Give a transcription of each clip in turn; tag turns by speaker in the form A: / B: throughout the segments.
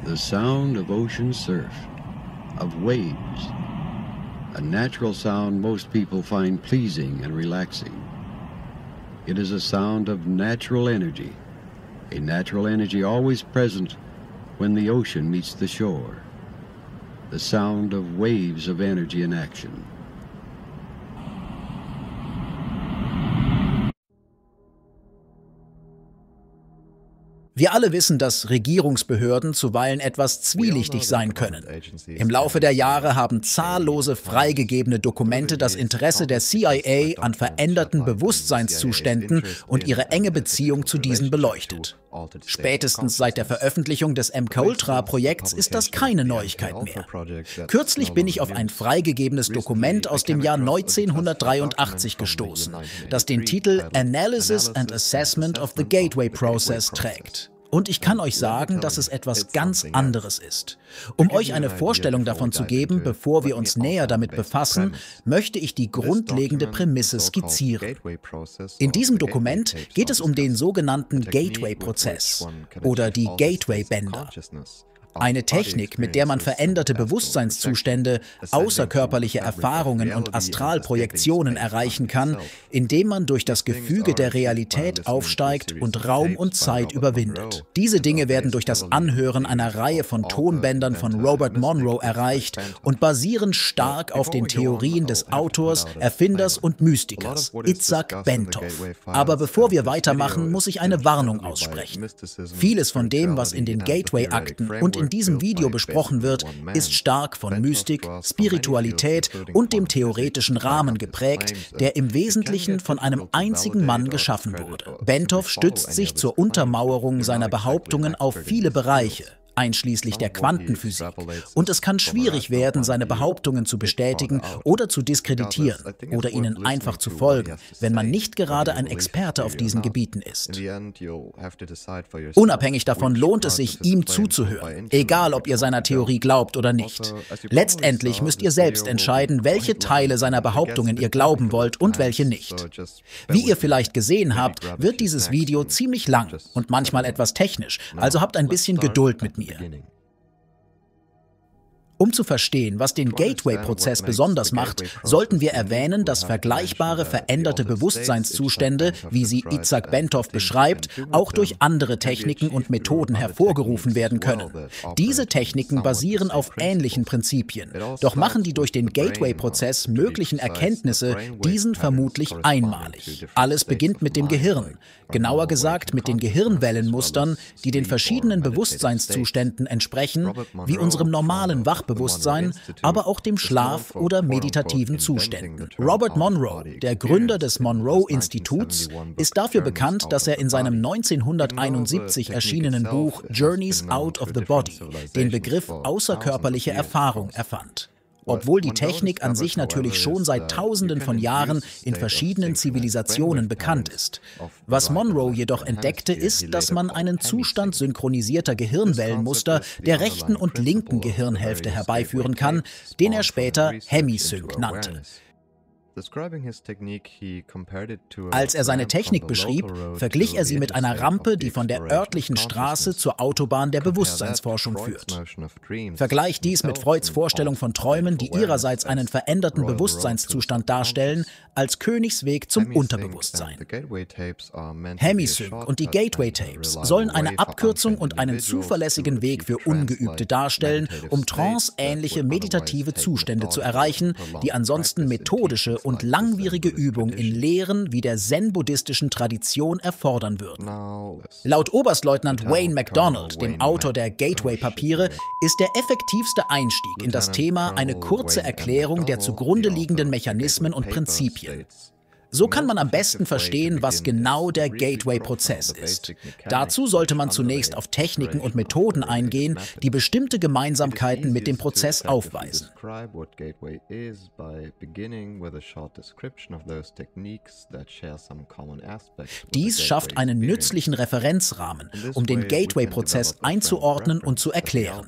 A: The sound of ocean surf, of waves, a natural sound most people find pleasing and relaxing. It is a sound of natural energy, a natural energy always present when the ocean meets the shore. The sound of waves of energy in action.
B: Wir alle wissen, dass Regierungsbehörden zuweilen etwas zwielichtig sein können. Im Laufe der Jahre haben zahllose freigegebene Dokumente das Interesse der CIA an veränderten Bewusstseinszuständen und ihre enge Beziehung zu diesen beleuchtet. Spätestens seit der Veröffentlichung des MKUltra-Projekts ist das keine Neuigkeit mehr. Kürzlich bin ich auf ein freigegebenes Dokument aus dem Jahr 1983 gestoßen, das den Titel Analysis and Assessment of the Gateway Process trägt. Und ich kann euch sagen, dass es etwas ganz anderes ist. Um euch eine Vorstellung davon zu geben, bevor wir uns näher damit befassen, möchte ich die grundlegende Prämisse skizzieren. In diesem Dokument geht es um den sogenannten Gateway-Prozess oder die Gateway-Bänder. Eine Technik, mit der man veränderte Bewusstseinszustände, außerkörperliche Erfahrungen und Astralprojektionen erreichen kann, indem man durch das Gefüge der Realität aufsteigt und Raum und Zeit überwindet. Diese Dinge werden durch das Anhören einer Reihe von Tonbändern von Robert Monroe erreicht und basieren stark auf den Theorien des Autors, Erfinders und Mystikers, Itzhak Bentov. Aber bevor wir weitermachen, muss ich eine Warnung aussprechen. Vieles von dem, was in den Gateway-Akten und in diesem Video besprochen wird, ist stark von Mystik, Spiritualität und dem theoretischen Rahmen geprägt, der im Wesentlichen von einem einzigen Mann geschaffen wurde. Bentov stützt sich zur Untermauerung seiner Behauptungen auf viele Bereiche, einschließlich der Quantenphysik. Und es kann schwierig werden, seine Behauptungen zu bestätigen oder zu diskreditieren oder ihnen einfach zu folgen, wenn man nicht gerade ein Experte auf diesen Gebieten ist. Unabhängig davon lohnt es sich, ihm zuzuhören, egal ob ihr seiner Theorie glaubt oder nicht. Letztendlich müsst ihr selbst entscheiden, welche Teile seiner Behauptungen ihr glauben wollt und welche nicht. Wie ihr vielleicht gesehen habt, wird dieses Video ziemlich lang und manchmal etwas technisch, also habt ein bisschen Geduld mit mir. Um zu verstehen, was den Gateway-Prozess besonders macht, sollten wir erwähnen, dass vergleichbare veränderte Bewusstseinszustände, wie sie Itzhak Bentov beschreibt, auch durch andere Techniken und Methoden hervorgerufen werden können. Diese Techniken basieren auf ähnlichen Prinzipien, doch machen die durch den Gateway-Prozess möglichen Erkenntnisse diesen vermutlich einmalig. Alles beginnt mit dem Gehirn, genauer gesagt mit den Gehirnwellenmustern, die den verschiedenen Bewusstseinszuständen entsprechen, wie unserem normalen Wachbewusstsein, aber auch dem Schlaf oder meditativen Zuständen. Robert Monroe, der Gründer des Monroe-Instituts, ist dafür bekannt, dass er in seinem 1971 erschienenen Buch Journeys Out of the Body den Begriff außerkörperliche Erfahrung erfand. Obwohl die Technik an sich natürlich schon seit Tausenden von Jahren in verschiedenen Zivilisationen bekannt ist. Was Monroe jedoch entdeckte, ist, dass man einen Zustand synchronisierter Gehirnwellenmuster der rechten und linken Gehirnhälfte herbeiführen kann, den er später Hemisync nannte. Als er seine Technik beschrieb, verglich er sie mit einer Rampe, die von der örtlichen Straße zur Autobahn der Bewusstseinsforschung führt. Vergleicht dies mit Freuds Vorstellung von Träumen, die ihrerseits einen veränderten Bewusstseinszustand darstellen, als Königsweg zum Unterbewusstsein. Hemisync und die Gateway-Tapes sollen eine Abkürzung und einen zuverlässigen Weg für Ungeübte darstellen, um tranceähnliche meditative Zustände zu erreichen, die ansonsten methodische und langwierige Übung in Lehren wie der zen-buddhistischen Tradition erfordern würden. Laut Oberstleutnant Wayne McDonald, dem Autor der Gateway-Papiere, ist der effektivste Einstieg in das Thema eine kurze Erklärung der zugrunde liegenden Mechanismen und Prinzipien. So kann man am besten verstehen, was genau der Gateway-Prozess ist. Dazu sollte man zunächst auf Techniken und Methoden eingehen, die bestimmte Gemeinsamkeiten mit dem Prozess aufweisen. Dies schafft einen nützlichen Referenzrahmen, um den Gateway-Prozess einzuordnen und zu erklären.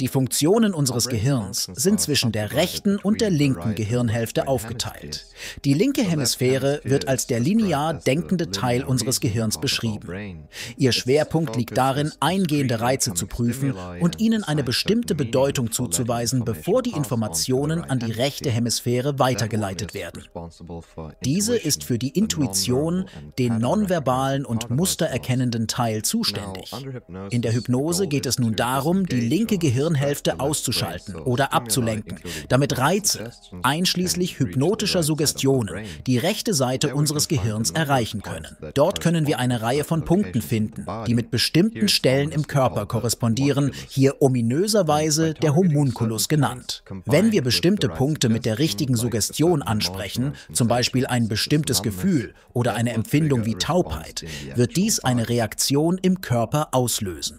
B: Die Funktionen unseres Gehirns sind zwischen der rechten und der linken Gehirnhälfte aufgeteilt. Die linke Hemisphäre wird als der linear denkende Teil unseres Gehirns beschrieben. Ihr Schwerpunkt liegt darin, eingehende Reize zu prüfen und ihnen eine bestimmte Bedeutung zuzuweisen, bevor die Informationen an die rechte Hemisphäre weitergeleitet werden. Diese ist für die Intuition, den nonverbalen und mustererkennenden Teil zuständig. In der Hypnose geht es nun darum, die linke Gehirnhälfte auszuschalten oder abzulenken, damit Reize, einschließlich hypnotischer Suggestionen, die rechte Seite unseres Gehirns erreichen können. Dort können wir eine Reihe von Punkten finden, die mit bestimmten Stellen im Körper korrespondieren, hier ominöserweise der Homunculus genannt. Wenn wir bestimmte Punkte mit der richtigen Suggestion ansprechen, zum Beispiel ein bestimmtes Gefühl oder eine Empfindung wie Taubheit, wird dies eine Reaktion im Körper auslösen.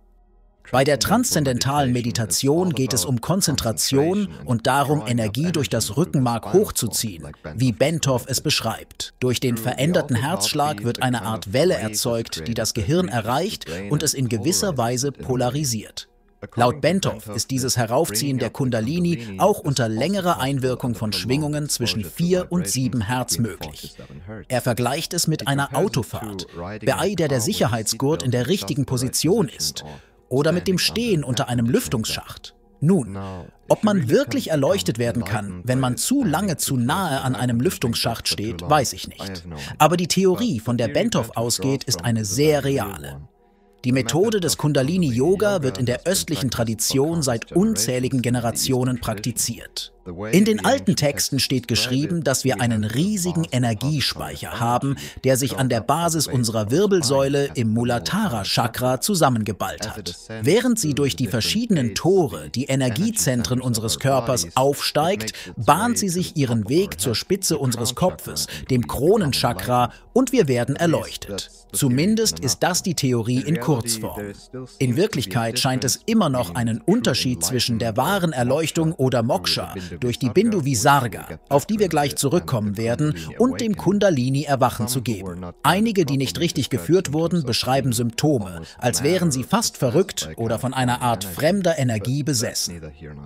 B: Bei der transzendentalen Meditation geht es um Konzentration und darum, Energie durch das Rückenmark hochzuziehen, wie Bentov es beschreibt. Durch den veränderten Herzschlag wird eine Art Welle erzeugt, die das Gehirn erreicht und es in gewisser Weise polarisiert. Laut Bentov ist dieses Heraufziehen der Kundalini auch unter längerer Einwirkung von Schwingungen zwischen 4 und 7 Hertz möglich. Er vergleicht es mit einer Autofahrt, bei der Sicherheitsgurt in der richtigen Position ist, oder mit dem Stehen unter einem Lüftungsschacht. Nun, ob man wirklich erleuchtet werden kann, wenn man zu lange zu nahe an einem Lüftungsschacht steht, weiß ich nicht. Aber die Theorie, von der Bentov ausgeht, ist eine sehr reale. Die Methode des Kundalini-Yoga wird in der östlichen Tradition seit unzähligen Generationen praktiziert. In den alten Texten steht geschrieben, dass wir einen riesigen Energiespeicher haben, der sich an der Basis unserer Wirbelsäule im Muladhara-Chakra zusammengeballt hat. Während sie durch die verschiedenen Tore, die Energiezentren unseres Körpers, aufsteigt, bahnt sie sich ihren Weg zur Spitze unseres Kopfes, dem Kronenchakra, und wir werden erleuchtet. Zumindest ist das die Theorie in Kurzform. In Wirklichkeit scheint es immer noch einen Unterschied zwischen der wahren Erleuchtung oder Moksha durch die Bindu Visarga, auf die wir gleich zurückkommen werden, und dem Kundalini-Erwachen zu geben. Einige, die nicht richtig geführt wurden, beschreiben Symptome, als wären sie fast verrückt oder von einer Art fremder Energie besessen.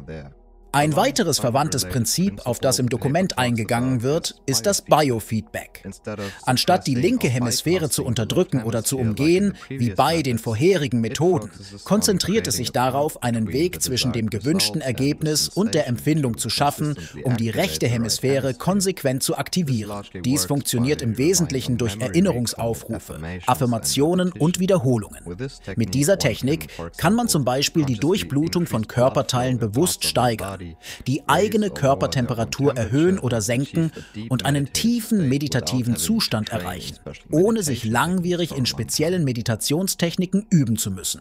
B: Ein weiteres verwandtes Prinzip, auf das im Dokument eingegangen wird, ist das Biofeedback. Anstatt die linke Hemisphäre zu unterdrücken oder zu umgehen, wie bei den vorherigen Methoden, konzentriert es sich darauf, einen Weg zwischen dem gewünschten Ergebnis und der Empfindung zu schaffen, um die rechte Hemisphäre konsequent zu aktivieren. Dies funktioniert im Wesentlichen durch Erinnerungsaufrufe, Affirmationen und Wiederholungen. Mit dieser Technik kann man zum Beispiel die Durchblutung von Körperteilen bewusst steigern, die eigene Körpertemperatur erhöhen oder senken und einen tiefen meditativen Zustand erreichen, ohne sich langwierig in speziellen Meditationstechniken üben zu müssen.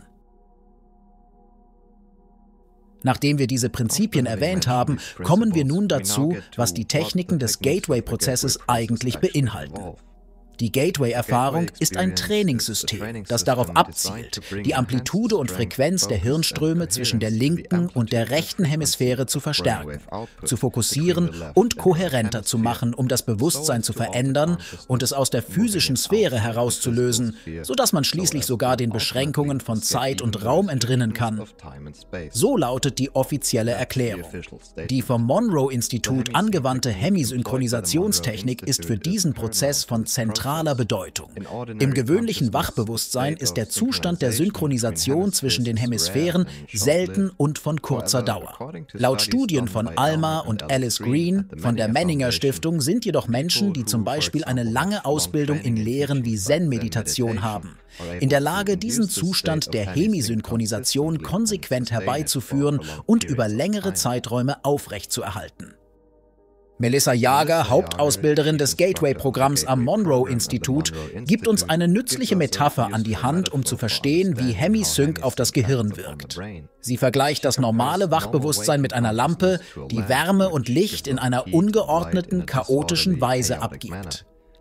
B: Nachdem wir diese Prinzipien erwähnt haben, kommen wir nun dazu, was die Techniken des Gateway-Prozesses eigentlich beinhalten. Die Gateway-Erfahrung ist ein Trainingssystem, das darauf abzielt, die Amplitude und Frequenz der Hirnströme zwischen der linken und der rechten Hemisphäre zu verstärken, zu fokussieren und kohärenter zu machen, um das Bewusstsein zu verändern und es aus der physischen Sphäre herauszulösen, sodass man schließlich sogar den Beschränkungen von Zeit und Raum entrinnen kann. So lautet die offizielle Erklärung. Die vom Monroe-Institut angewandte Hemisynchronisationstechnik ist für diesen Prozess von zentraler Bedeutung. Im gewöhnlichen Wachbewusstsein ist der Zustand der Synchronisation zwischen den Hemisphären selten und von kurzer Dauer. Laut Studien von Alma und Alice Green von der Menninger Stiftung sind jedoch Menschen, die zum Beispiel eine lange Ausbildung in Lehren wie Zen-Meditation haben, in der Lage, diesen Zustand der Hemisynchronisation konsequent herbeizuführen und über längere Zeiträume aufrechtzuerhalten. Melissa Jager, Hauptausbilderin des Gateway-Programms am Monroe-Institut, gibt uns eine nützliche Metapher an die Hand, um zu verstehen, wie Hemisync auf das Gehirn wirkt. Sie vergleicht das normale Wachbewusstsein mit einer Lampe, die Wärme und Licht in einer ungeordneten, chaotischen Weise abgibt.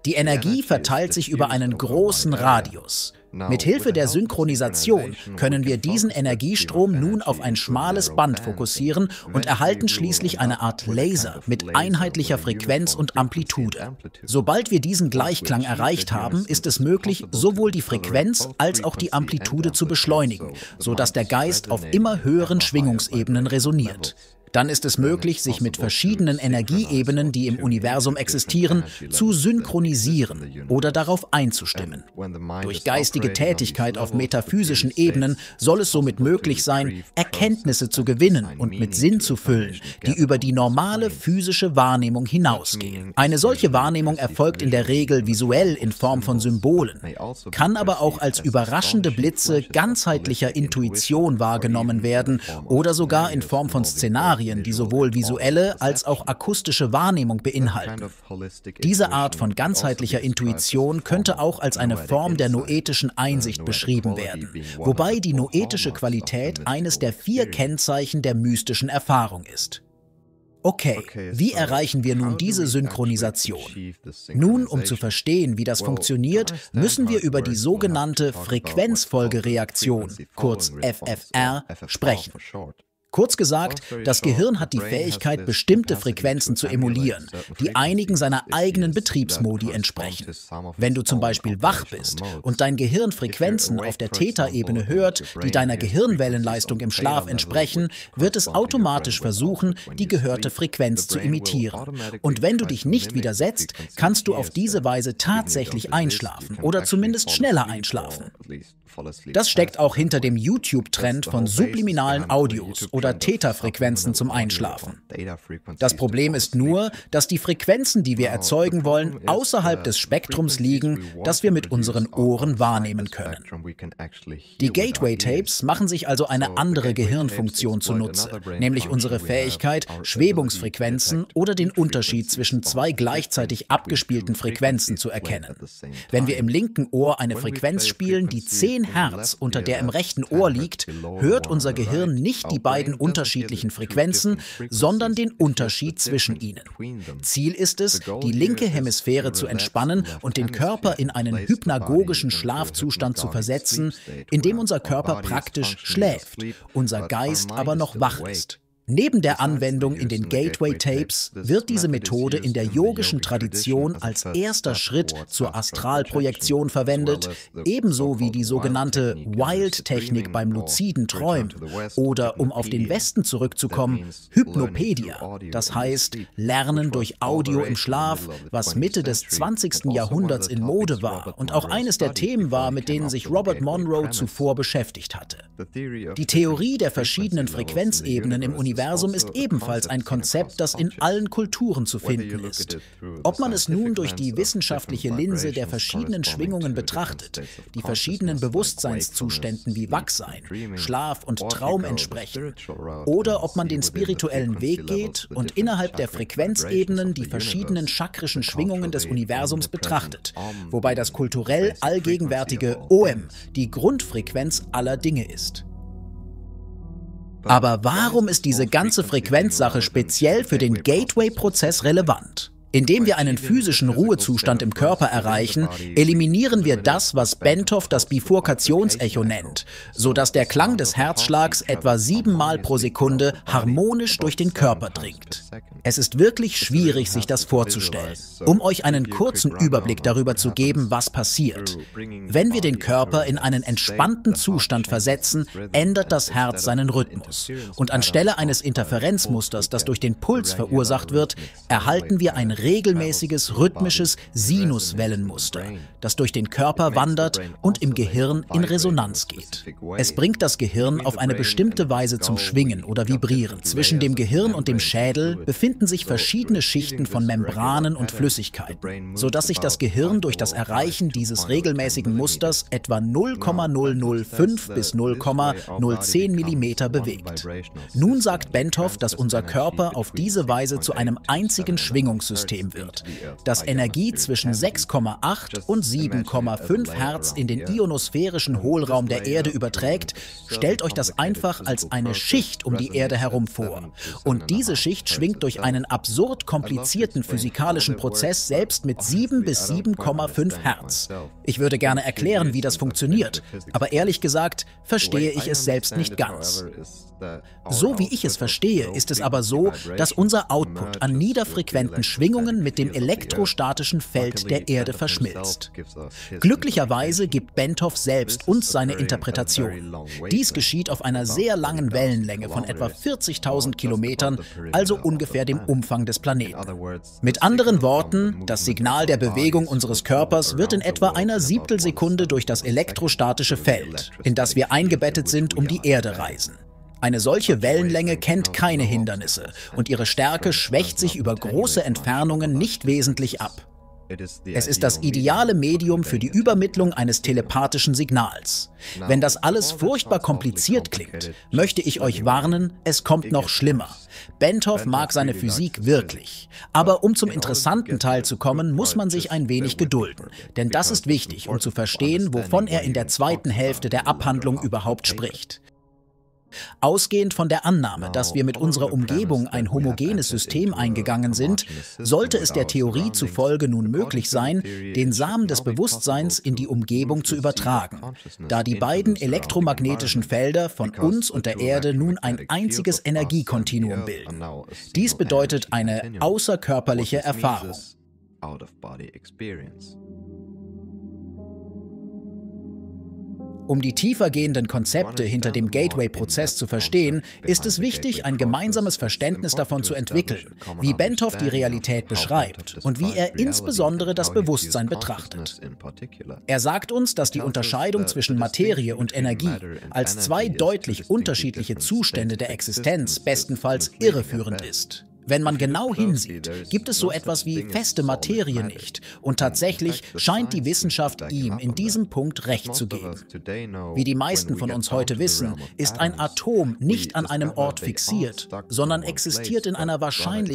B: Die Energie verteilt sich über einen großen Radius. Mit Hilfe der Synchronisation können wir diesen Energiestrom nun auf ein schmales Band fokussieren und erhalten schließlich eine Art Laser mit einheitlicher Frequenz und Amplitude. Sobald wir diesen Gleichklang erreicht haben, ist es möglich, sowohl die Frequenz als auch die Amplitude zu beschleunigen, sodass der Geist auf immer höheren Schwingungsebenen resoniert. Dann ist es möglich, sich mit verschiedenen Energieebenen, die im Universum existieren, zu synchronisieren oder darauf einzustimmen. Durch geistige Tätigkeit auf metaphysischen Ebenen soll es somit möglich sein, Erkenntnisse zu gewinnen und mit Sinn zu füllen, die über die normale physische Wahrnehmung hinausgehen. Eine solche Wahrnehmung erfolgt in der Regel visuell in Form von Symbolen, kann aber auch als überraschende Blitze ganzheitlicher Intuition wahrgenommen werden oder sogar in Form von Szenarien, die sowohl visuelle als auch akustische Wahrnehmung beinhalten. Diese Art von ganzheitlicher Intuition könnte auch als eine Form der noetischen Einsicht beschrieben werden, wobei die noetische Qualität eines der 4 Kennzeichen der mystischen Erfahrung ist. Okay, wie erreichen wir nun diese Synchronisation? Nun, um zu verstehen, wie das funktioniert, müssen wir über die sogenannte Frequenzfolgereaktion, kurz FFR, sprechen. Kurz gesagt, das Gehirn hat die Fähigkeit, bestimmte Frequenzen zu emulieren, die einigen seiner eigenen Betriebsmodi entsprechen. Wenn du zum Beispiel wach bist und dein Gehirn Frequenzen auf der Theta-Ebene hört, die deiner Gehirnwellenleistung im Schlaf entsprechen, wird es automatisch versuchen, die gehörte Frequenz zu imitieren. Und wenn du dich nicht widersetzt, kannst du auf diese Weise tatsächlich einschlafen oder zumindest schneller einschlafen. Das steckt auch hinter dem YouTube-Trend von subliminalen Audios oder Theta-Frequenzen zum Einschlafen. Das Problem ist nur, dass die Frequenzen, die wir erzeugen wollen, außerhalb des Spektrums liegen, das wir mit unseren Ohren wahrnehmen können. Die Gateway-Tapes machen sich also eine andere Gehirnfunktion zunutze, nämlich unsere Fähigkeit, Schwebungsfrequenzen oder den Unterschied zwischen 2 gleichzeitig abgespielten Frequenzen zu erkennen. Wenn wir im linken Ohr eine Frequenz spielen, die 10 Hertz unter der im rechten Ohr liegt, hört unser Gehirn nicht die beiden unterschiedlichen Frequenzen, sondern den Unterschied zwischen ihnen. Ziel ist es, die linke Hemisphäre zu entspannen und den Körper in einen hypnagogischen Schlafzustand zu versetzen, in dem unser Körper praktisch schläft, unser Geist aber noch wach ist. Neben der Anwendung in den Gateway-Tapes wird diese Methode in der yogischen Tradition als erster Schritt zur Astralprojektion verwendet, ebenso wie die sogenannte Wild-Technik beim luziden Träumen oder, um auf den Westen zurückzukommen, Hypnopedia, das heißt Lernen durch Audio im Schlaf, was Mitte des 20. Jahrhunderts in Mode war und auch eines der Themen war, mit denen sich Robert Monroe zuvor beschäftigt hatte. Die Theorie der verschiedenen Frequenzebenen im Universum ist ebenfalls ein Konzept, das in allen Kulturen zu finden ist. Ob man es nun durch die wissenschaftliche Linse der verschiedenen Schwingungen betrachtet, die verschiedenen Bewusstseinszuständen wie Wachsein, Schlaf und Traum entsprechen, oder ob man den spirituellen Weg geht und innerhalb der Frequenzebenen die verschiedenen chakrischen Schwingungen des Universums betrachtet, wobei das kulturell allgegenwärtige OM die Grundfrequenz aller Dinge ist. Aber warum ist diese ganze Frequenzsache speziell für den Gateway-Prozess relevant? Indem wir einen physischen Ruhezustand im Körper erreichen, eliminieren wir das, was Bentov das Bifurkationsecho nennt, sodass der Klang des Herzschlags etwa 7 Mal pro Sekunde harmonisch durch den Körper dringt. Es ist wirklich schwierig, sich das vorzustellen. Um euch einen kurzen Überblick darüber zu geben, was passiert. Wenn wir den Körper in einen entspannten Zustand versetzen, ändert das Herz seinen Rhythmus. Und anstelle eines Interferenzmusters, das durch den Puls verursacht wird, erhalten wir ein regelmäßiges, rhythmisches Sinuswellenmuster, das durch den Körper wandert und im Gehirn in Resonanz geht. Es bringt das Gehirn auf eine bestimmte Weise zum Schwingen oder Vibrieren. Zwischen dem Gehirn und dem Schädel befinden sich verschiedene Schichten von Membranen und Flüssigkeiten, sodass sich das Gehirn durch das Erreichen dieses regelmäßigen Musters etwa 0,005 bis 0,010 mm bewegt. Nun sagt Bentov, dass unser Körper auf diese Weise zu einem einzigen Schwingungssystem Sonnensystem wird, dass Energie zwischen 6,8 und 7,5 Hertz in den ionosphärischen Hohlraum der Erde überträgt, stellt euch das einfach als eine Schicht um die Erde herum vor. Und diese Schicht schwingt durch einen absurd komplizierten physikalischen Prozess selbst mit 7 bis 7,5 Hertz. Ich würde gerne erklären, wie das funktioniert, aber ehrlich gesagt verstehe ich es selbst nicht ganz. So wie ich es verstehe, ist es aber so, dass unser Output an niederfrequenten Schwingungen mit dem elektrostatischen Feld der Erde verschmilzt. Glücklicherweise gibt Bentov selbst uns seine Interpretation. Dies geschieht auf einer sehr langen Wellenlänge von etwa 40.000 Kilometern, also ungefähr dem Umfang des Planeten. Mit anderen Worten, das Signal der Bewegung unseres Körpers wird in etwa einer Siebtelsekunde durch das elektrostatische Feld, in das wir eingebettet sind, um die Erde reisen. Eine solche Wellenlänge kennt keine Hindernisse und ihre Stärke schwächt sich über große Entfernungen nicht wesentlich ab. Es ist das ideale Medium für die Übermittlung eines telepathischen Signals. Wenn das alles furchtbar kompliziert klingt, möchte ich euch warnen, es kommt noch schlimmer. Bentov mag seine Physik wirklich. Aber um zum interessanten Teil zu kommen, muss man sich ein wenig gedulden. Denn das ist wichtig, um zu verstehen, wovon er in der zweiten Hälfte der Abhandlung überhaupt spricht. Ausgehend von der Annahme, dass wir mit unserer Umgebung ein homogenes System eingegangen sind, sollte es der Theorie zufolge nun möglich sein, den Samen des Bewusstseins in die Umgebung zu übertragen, da die beiden elektromagnetischen Felder von uns und der Erde nun ein einziges Energiekontinuum bilden. Dies bedeutet eine außerkörperliche Erfahrung. Um die tiefergehenden Konzepte hinter dem Gateway-Prozess zu verstehen, ist es wichtig, ein gemeinsames Verständnis davon zu entwickeln, wie Bentov die Realität beschreibt und wie er insbesondere das Bewusstsein betrachtet. Er sagt uns, dass die Unterscheidung zwischen Materie und Energie als zwei deutlich unterschiedliche Zustände der Existenz bestenfalls irreführend ist. Wenn man genau hinsieht, gibt es so etwas wie feste Materie nicht. Und tatsächlich scheint die Wissenschaft ihm in diesem Punkt recht zu geben. Wie die meisten von uns heute wissen, ist ein Atom nicht an einem Ort fixiert, sondern existiert in einer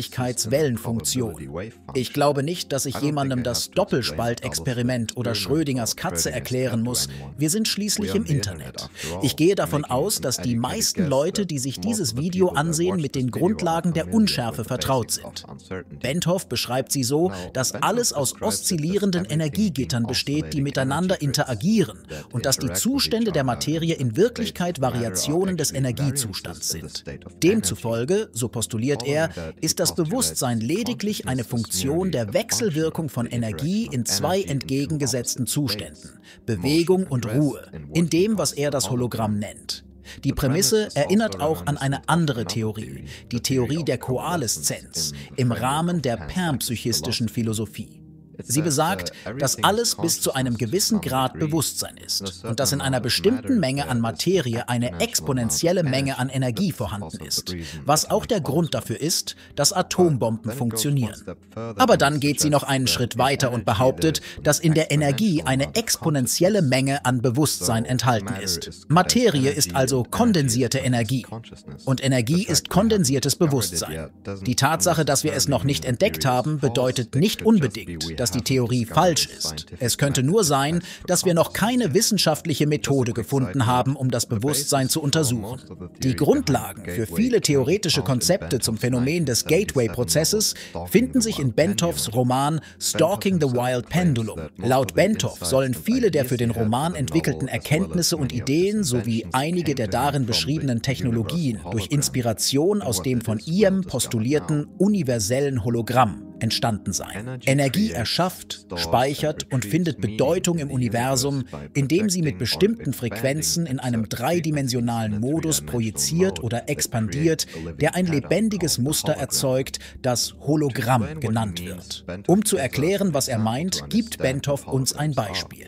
B: Wahrscheinlichkeitswellenfunktion. Ich glaube nicht, dass ich jemandem das Doppelspaltexperiment oder Schrödingers Katze erklären muss. Wir sind schließlich im Internet. Ich gehe davon aus, dass die meisten Leute, die sich dieses Video ansehen, mit den Grundlagen der Unschärfe vertraut sind. Bentov beschreibt sie so, dass alles aus oszillierenden Energiegittern besteht, die miteinander interagieren und dass die Zustände der Materie in Wirklichkeit Variationen des Energiezustands sind. Demzufolge, so postuliert er, ist das Bewusstsein lediglich eine Funktion der Wechselwirkung von Energie in zwei entgegengesetzten Zuständen, Bewegung und Ruhe, in dem, was er das Hologramm nennt. Die Prämisse erinnert auch an eine andere Theorie, die Theorie der Koaleszenz, im Rahmen der panpsychistischen Philosophie. Sie besagt, dass alles bis zu einem gewissen Grad Bewusstsein ist und dass in einer bestimmten Menge an Materie eine exponentielle Menge an Energie vorhanden ist, was auch der Grund dafür ist, dass Atombomben funktionieren. Aber dann geht sie noch einen Schritt weiter und behauptet, dass in der Energie eine exponentielle Menge an Bewusstsein enthalten ist. Materie ist also kondensierte Energie. Und Energie ist kondensiertes Bewusstsein. Die Tatsache, dass wir es noch nicht entdeckt haben, bedeutet nicht unbedingt, dass die Theorie falsch ist. Es könnte nur sein, dass wir noch keine wissenschaftliche Methode gefunden haben, um das Bewusstsein zu untersuchen. Die Grundlagen für viele theoretische Konzepte zum Phänomen des Gateway-Prozesses finden sich in Bentovs Roman Stalking the Wild Pendulum. Laut Bentov sollen viele der für den Roman entwickelten Erkenntnisse und Ideen sowie einige der darin beschriebenen Technologien durch Inspiration aus dem von ihm postulierten universellen Hologramm entstanden sein. Energie erschafft, speichert und findet Bedeutung im Universum, indem sie mit bestimmten Frequenzen in einem dreidimensionalen Modus projiziert oder expandiert, der ein lebendiges Muster erzeugt, das Hologramm genannt wird. Um zu erklären, was er meint, gibt Bentov uns ein Beispiel.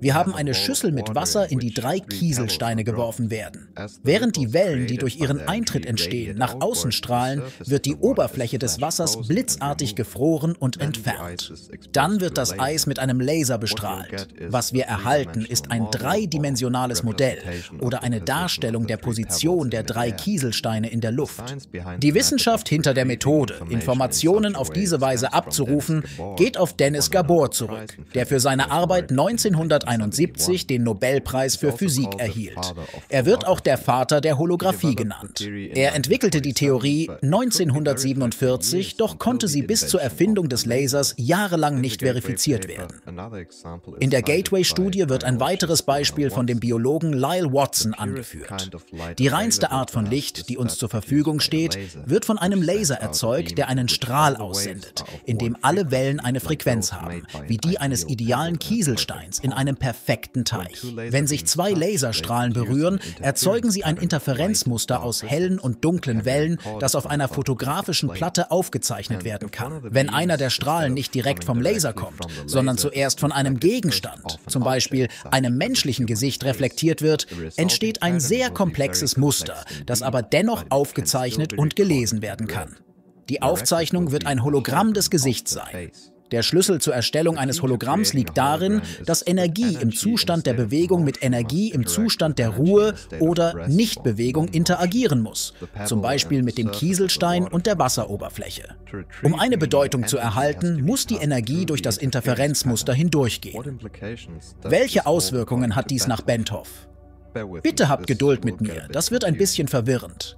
B: Wir haben eine Schüssel mit Wasser, in die 3 Kieselsteine geworfen werden. Während die Wellen, die durch ihren Eintritt entstehen, nach außen strahlen, wird die Oberfläche des Wassers blitzartig gefroren und entfernt. Dann wird das Eis mit einem Laser bestrahlt. Was wir erhalten, ist ein dreidimensionales Modell oder eine Darstellung der Position der 3 Kieselsteine in der Luft. Die Wissenschaft hinter der Methode, Informationen auf diese Weise abzurufen, geht auf Dennis Gabor zurück, der für seine Arbeit 1971 den Nobelpreis für Physik erhielt. Er wird auch der Vater der Holographie genannt. Er entwickelte die Theorie 1947, doch konnte sie bis zur Erfindung des Lasers jahrelang nicht verifiziert werden. In der Gateway-Studie wird ein weiteres Beispiel von dem Biologen Lyle Watson angeführt. Die reinste Art von Licht, die uns zur Verfügung steht, wird von einem Laser erzeugt, der einen Strahl aussendet, in dem alle Wellen eine Frequenz haben, wie die eines idealen Kieselsteins in einem perfekten Teich. Wenn sich 2 Laserstrahlen berühren, erzeugen sie ein Interferenzmuster aus hellen und dunklen Wellen, das auf einer fotografischen Platte aufgezeichnet werden kann. Wenn einer der Strahlen nicht direkt vom Laser kommt, sondern zuerst von einem Gegenstand, zum Beispiel einem menschlichen Gesicht, reflektiert wird, entsteht ein sehr komplexes Muster, das aber dennoch aufgezeichnet und gelesen werden kann. Die Aufzeichnung wird ein Hologramm des Gesichts sein. Der Schlüssel zur Erstellung eines Hologramms liegt darin, dass Energie im Zustand der Bewegung mit Energie im Zustand der Ruhe oder Nichtbewegung interagieren muss, zum Beispiel mit dem Kieselstein und der Wasseroberfläche. Um eine Bedeutung zu erhalten, muss die Energie durch das Interferenzmuster hindurchgehen. Welche Auswirkungen hat dies nach Benthoff? Bitte habt Geduld mit mir, das wird ein bisschen verwirrend.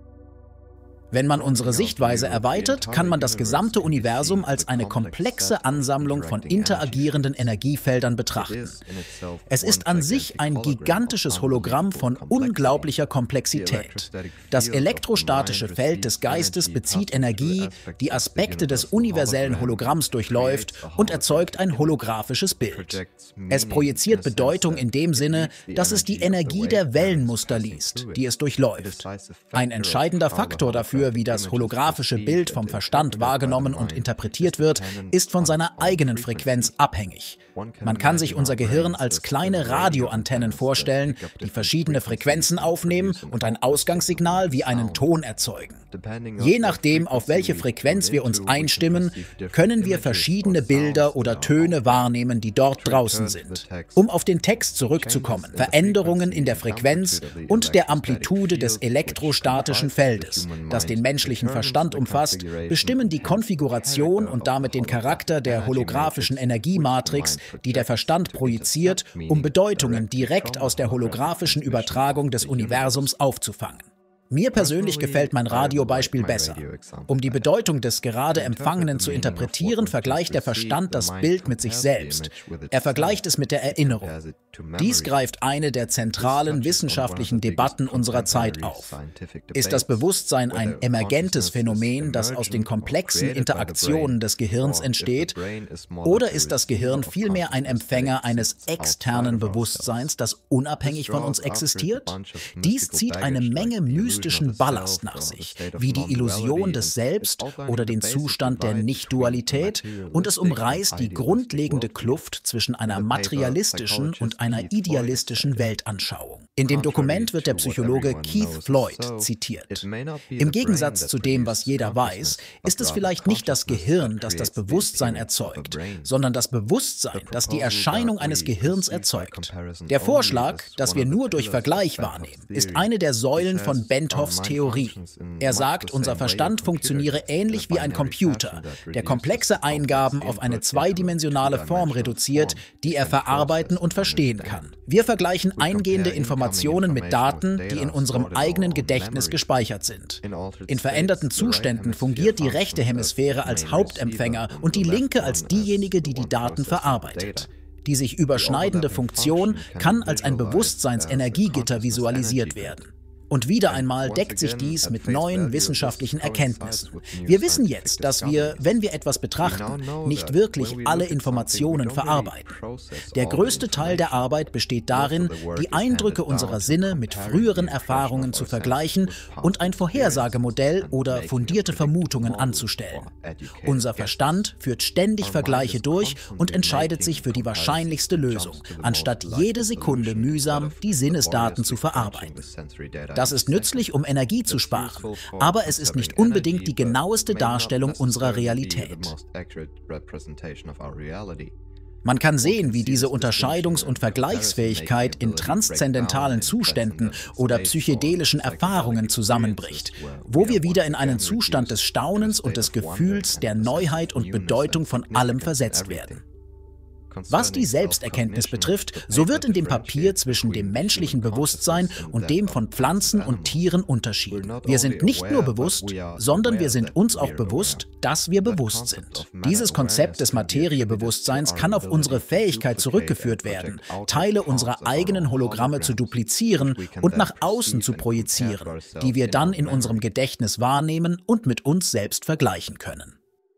B: Wenn man unsere Sichtweise erweitert, kann man das gesamte Universum als eine komplexe Ansammlung von interagierenden Energiefeldern betrachten. Es ist an sich ein gigantisches Hologramm von unglaublicher Komplexität. Das elektrostatische Feld des Geistes bezieht Energie, die Aspekte des universellen Hologramms durchläuft und erzeugt ein holographisches Bild. Es projiziert Bedeutung in dem Sinne, dass es die Energie der Wellenmuster liest, die es durchläuft. Ein entscheidender Faktor dafür, wie das holographische Bild vom Verstand wahrgenommen und interpretiert wird, ist von seiner eigenen Frequenz abhängig. Man kann sich unser Gehirn als kleine Radioantennen vorstellen, die verschiedene Frequenzen aufnehmen und ein Ausgangssignal wie einen Ton erzeugen. Je nachdem, auf welche Frequenz wir uns einstimmen, können wir verschiedene Bilder oder Töne wahrnehmen, die dort draußen sind. Um auf den Text zurückzukommen, Veränderungen in der Frequenz und der Amplitude des elektrostatischen Feldes, das den menschlichen Verstand umfasst, bestimmen die Konfiguration und damit den Charakter der holographischen Energiematrix, die der Verstand projiziert, um Bedeutungen direkt aus der holographischen Übertragung des Universums aufzufangen. Mir persönlich gefällt mein Radiobeispiel besser. Um die Bedeutung des gerade Empfangenen zu interpretieren, vergleicht der Verstand das Bild mit sich selbst. Er vergleicht es mit der Erinnerung. Dies greift eine der zentralen wissenschaftlichen Debatten unserer Zeit auf. Ist das Bewusstsein ein emergentes Phänomen, das aus den komplexen Interaktionen des Gehirns entsteht? Oder ist das Gehirn vielmehr ein Empfänger eines externen Bewusstseins, das unabhängig von uns existiert? Dies zieht eine Menge mystischen Ballast nach sich, wie die Illusion des Selbst oder den Zustand der Nicht-Dualität, und es umreißt die grundlegende Kluft zwischen einer materialistischen und einer idealistischen Weltanschauung. In dem Dokument wird der Psychologe Keith Floyd zitiert. Im Gegensatz zu dem, was jeder weiß, ist es vielleicht nicht das Gehirn, das das Bewusstsein erzeugt, sondern das Bewusstsein, das die Erscheinung eines Gehirns erzeugt. Der Vorschlag, dass wir nur durch Vergleich wahrnehmen, ist eine der Säulen von Bentoffs Theorie. Er sagt, unser Verstand funktioniere ähnlich wie ein Computer, der komplexe Eingaben auf eine zweidimensionale Form reduziert, die er verarbeiten und verstehen kann. Wir vergleichen eingehende Informationen mit Daten, die in unserem eigenen Gedächtnis gespeichert sind. In veränderten Zuständen fungiert die rechte Hemisphäre als Hauptempfänger und die linke als diejenige, die die Daten verarbeitet. Die sich überschneidende Funktion kann als ein Bewusstseinsenergiegitter visualisiert werden. Und wieder einmal deckt sich dies mit neuen wissenschaftlichen Erkenntnissen. Wir wissen jetzt, dass wir, wenn wir etwas betrachten, nicht wirklich alle Informationen verarbeiten. Der größte Teil der Arbeit besteht darin, die Eindrücke unserer Sinne mit früheren Erfahrungen zu vergleichen und ein Vorhersagemodell oder fundierte Vermutungen anzustellen. Unser Verstand führt ständig Vergleiche durch und entscheidet sich für die wahrscheinlichste Lösung, anstatt jede Sekunde mühsam die Sinnesdaten zu verarbeiten. Das ist nützlich, um Energie zu sparen, aber es ist nicht unbedingt die genaueste Darstellung unserer Realität. Man kann sehen, wie diese Unterscheidungs- und Vergleichsfähigkeit in transzendentalen Zuständen oder psychedelischen Erfahrungen zusammenbricht, wo wir wieder in einen Zustand des Staunens und des Gefühls der Neuheit und Bedeutung von allem versetzt werden. Was die Selbsterkenntnis betrifft, so wird in dem Papier zwischen dem menschlichen Bewusstsein und dem von Pflanzen und Tieren unterschieden. Wir sind nicht nur bewusst, sondern wir sind uns auch bewusst, dass wir bewusst sind. Dieses Konzept des Materiebewusstseins kann auf unsere Fähigkeit zurückgeführt werden, Teile unserer eigenen Hologramme zu duplizieren und nach außen zu projizieren, die wir dann in unserem Gedächtnis wahrnehmen und mit uns selbst vergleichen können.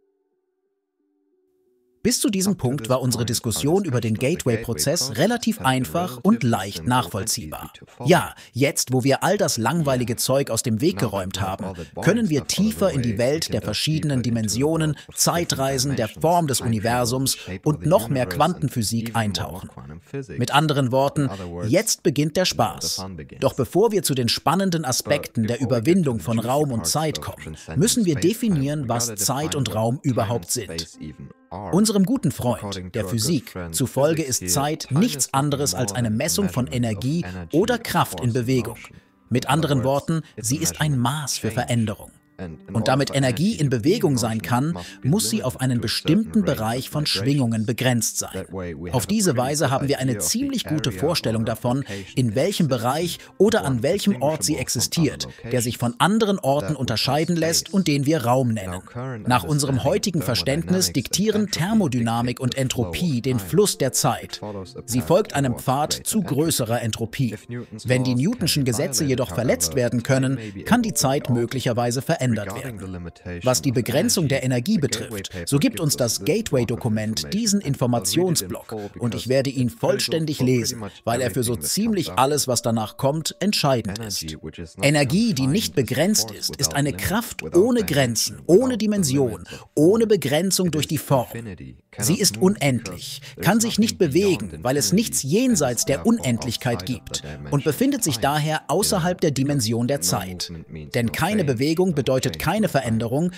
B: Bis zu diesem Punkt war unsere Diskussion über den Gateway-Prozess relativ einfach und leicht nachvollziehbar. Ja, jetzt, wo wir all das langweilige Zeug aus dem Weg geräumt haben, können wir tiefer in die Welt der verschiedenen Dimensionen, Zeitreisen, der Form des Universums und noch mehr Quantenphysik eintauchen. Mit anderen Worten, jetzt beginnt der Spaß. Doch bevor wir zu den spannenden Aspekten der Überwindung von Raum und Zeit kommen, müssen wir definieren, was Zeit und Raum überhaupt sind. Unserem guten Freund, der Physik, zufolge ist Zeit nichts anderes als eine Messung von Energie oder Kraft in Bewegung. Mit anderen Worten, sie ist ein Maß für Veränderung. Und damit Energie in Bewegung sein kann, muss sie auf einen bestimmten Bereich von Schwingungen begrenzt sein. Auf diese Weise haben wir eine ziemlich gute Vorstellung davon, in welchem Bereich oder an welchem Ort sie existiert, der sich von anderen Orten unterscheiden lässt und den wir Raum nennen. Nach unserem heutigen Verständnis diktieren Thermodynamik und Entropie den Fluss der Zeit. Sie folgt einem Pfad zu größerer Entropie. Wenn die Newtonschen Gesetze jedoch verletzt werden können, kann die Zeit möglicherweise verändert werden. Was die Begrenzung der Energie betrifft, so gibt uns das Gateway-Dokument diesen Informationsblock und ich werde ihn vollständig lesen, weil er für so ziemlich alles, was danach kommt, entscheidend ist. Energie, die nicht begrenzt ist, ist eine Kraft ohne Grenzen, ohne Dimension, ohne Begrenzung durch die Form. Sie ist unendlich, kann sich nicht bewegen, weil es nichts jenseits der Unendlichkeit gibt und befindet sich daher außerhalb der Dimension der Zeit. Denn keine Bewegung bedeutet keine Veränderung,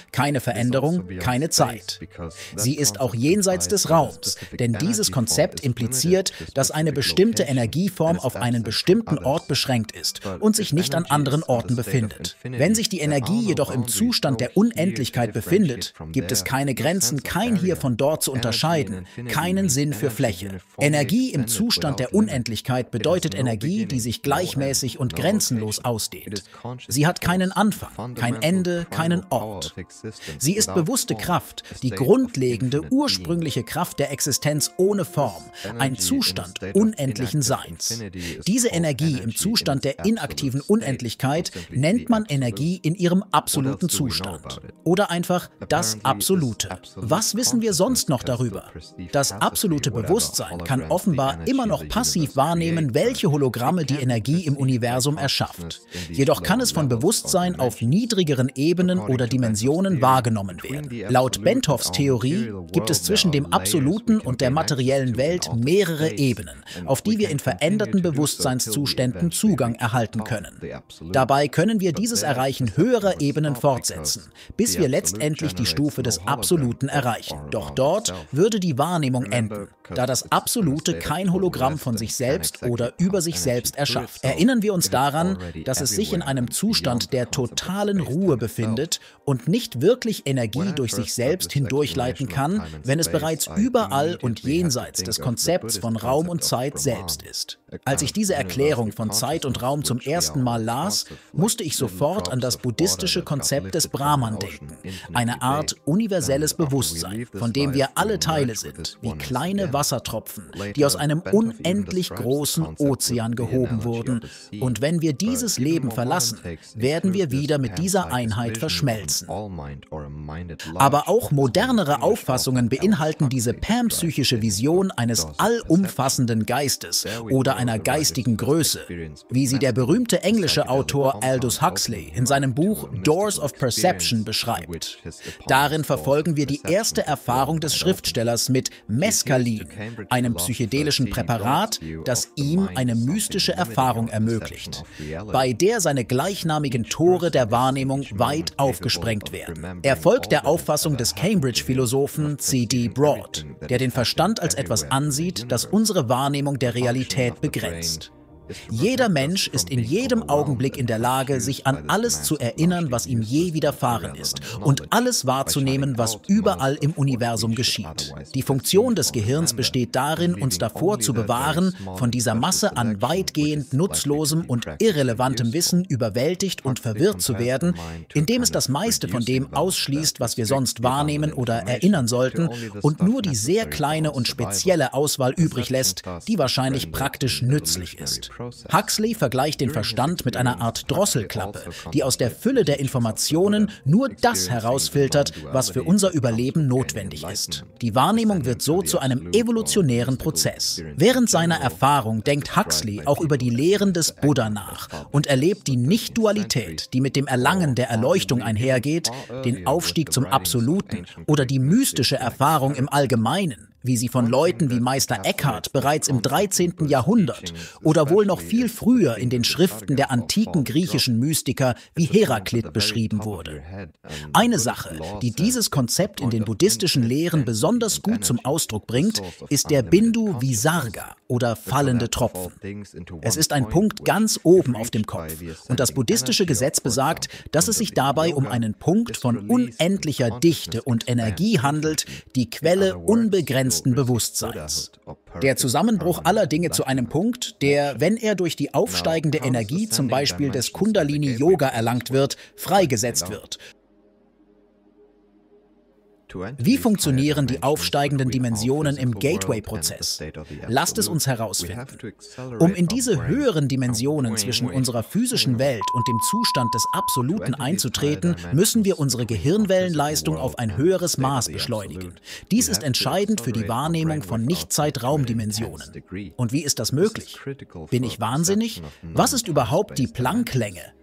B: keine Zeit. Sie ist auch jenseits des Raums, denn dieses Konzept impliziert, dass eine bestimmte Energieform auf einen bestimmten Ort beschränkt ist und sich nicht an anderen Orten befindet. Wenn sich die Energie jedoch im Zustand der Unendlichkeit befindet, gibt es keine Grenzen, kein hier von dort zu unterscheiden, keinen Sinn für Fläche. Energie im Zustand der Unendlichkeit bedeutet Energie, die sich gleichmäßig und grenzenlos ausdehnt. Sie hat keinen Anfang, kein Ende, keinen Ort. Sie ist bewusste Kraft, die grundlegende, ursprüngliche Kraft der Existenz ohne Form, ein Zustand unendlichen Seins. Diese Energie im Zustand der inaktiven Unendlichkeit nennt man Energie in ihrem absoluten Zustand. Oder einfach das Absolute. Was wissen wir sonst noch darüber? Das absolute Bewusstsein kann offenbar immer noch passiv wahrnehmen, welche Hologramme die Energie im Universum erschafft. Jedoch kann es von Bewusstsein auf niedrigeren Ebenen oder Dimensionen wahrgenommen werden. Laut Bentows Theorie gibt es zwischen dem absoluten und der materiellen Welt mehrere Ebenen, auf die wir in veränderten Bewusstseinszuständen Zugang erhalten können. Dabei können wir dieses Erreichen höherer Ebenen fortsetzen, bis wir letztendlich die Stufe des Absoluten erreichen. Doch dort würde die Wahrnehmung enden, da das Absolute kein Hologramm von sich selbst oder über sich selbst erschafft. Erinnern wir uns daran, dass es sich in einem Zustand der totalen Ruhe befindet und nicht wirklich Energie durch sich selbst hindurchleiten kann, wenn es bereits überall und jenseits des Konzepts von Raum und Zeit selbst ist. Als ich diese Erklärung von Zeit und Raum zum ersten Mal las, musste ich sofort an das buddhistische Konzept des Brahman denken, eine Art universelles Bewusstsein, von dem wir alle Teile sind, wie kleine Wassertropfen, die aus einem unendlich großen Ozean gehoben wurden. Und wenn wir dieses Leben verlassen, werden wir wieder mit dieser Einheit verschmelzen. Aber auch modernere Auffassungen beinhalten diese panpsychische Vision eines allumfassenden Geistes oder einer geistigen Größe, wie sie der berühmte englische Autor Aldous Huxley in seinem Buch Doors of Perception beschreibt. Darin verfolgen wir die erste Erfahrung des Schriftstellers mit Mescalin, einem psychedelischen Präparat, das ihm eine mystische Erfahrung ermöglicht, bei der seine gleichnamigen Tore der Wahrnehmung weit aufgesprengt werden. Er folgt der Auffassung des Cambridge-Philosophen C.D. Broad, der den Verstand als etwas ansieht, das unsere Wahrnehmung der Realität begrenzt. Jeder Mensch ist in jedem Augenblick in der Lage, sich an alles zu erinnern, was ihm je widerfahren ist, und alles wahrzunehmen, was überall im Universum geschieht. Die Funktion des Gehirns besteht darin, uns davor zu bewahren, von dieser Masse an weitgehend nutzlosem und irrelevantem Wissen überwältigt und verwirrt zu werden, indem es das meiste von dem ausschließt, was wir sonst wahrnehmen oder erinnern sollten, und nur die sehr kleine und spezielle Auswahl übrig lässt, die wahrscheinlich praktisch nützlich ist. Huxley vergleicht den Verstand mit einer Art Drosselklappe, die aus der Fülle der Informationen nur das herausfiltert, was für unser Überleben notwendig ist. Die Wahrnehmung wird so zu einem evolutionären Prozess. Während seiner Erfahrung denkt Huxley auch über die Lehren des Buddha nach und erlebt die Nicht-Dualität, die mit dem Erlangen der Erleuchtung einhergeht, den Aufstieg zum Absoluten oder die mystische Erfahrung im Allgemeinen, wie sie von Leuten wie Meister Eckhart bereits im 13. Jahrhundert oder wohl noch viel früher in den Schriften der antiken griechischen Mystiker wie Heraklit beschrieben wurde. Eine Sache, die dieses Konzept in den buddhistischen Lehren besonders gut zum Ausdruck bringt, ist der Bindu Visarga oder fallende Tropfen. Es ist ein Punkt ganz oben auf dem Kopf und das buddhistische Gesetz besagt, dass es sich dabei um einen Punkt von unendlicher Dichte und Energie handelt, die Quelle unbegrenzten Bewusstseins. Der Zusammenbruch aller Dinge zu einem Punkt, der, wenn er durch die aufsteigende Energie zum Beispiel des Kundalini-Yoga erlangt wird, freigesetzt wird. Wie funktionieren die aufsteigenden Dimensionen im Gateway-Prozess? Lasst es uns herausfinden. Um in diese höheren Dimensionen zwischen unserer physischen Welt und dem Zustand des Absoluten einzutreten, müssen wir unsere Gehirnwellenleistung auf ein höheres Maß beschleunigen. Dies ist entscheidend für die Wahrnehmung von Nicht-Zeit-Raum-Dimensionen. Und wie ist das möglich? Bin ich wahnsinnig? Was ist überhaupt die Plancks-Länge?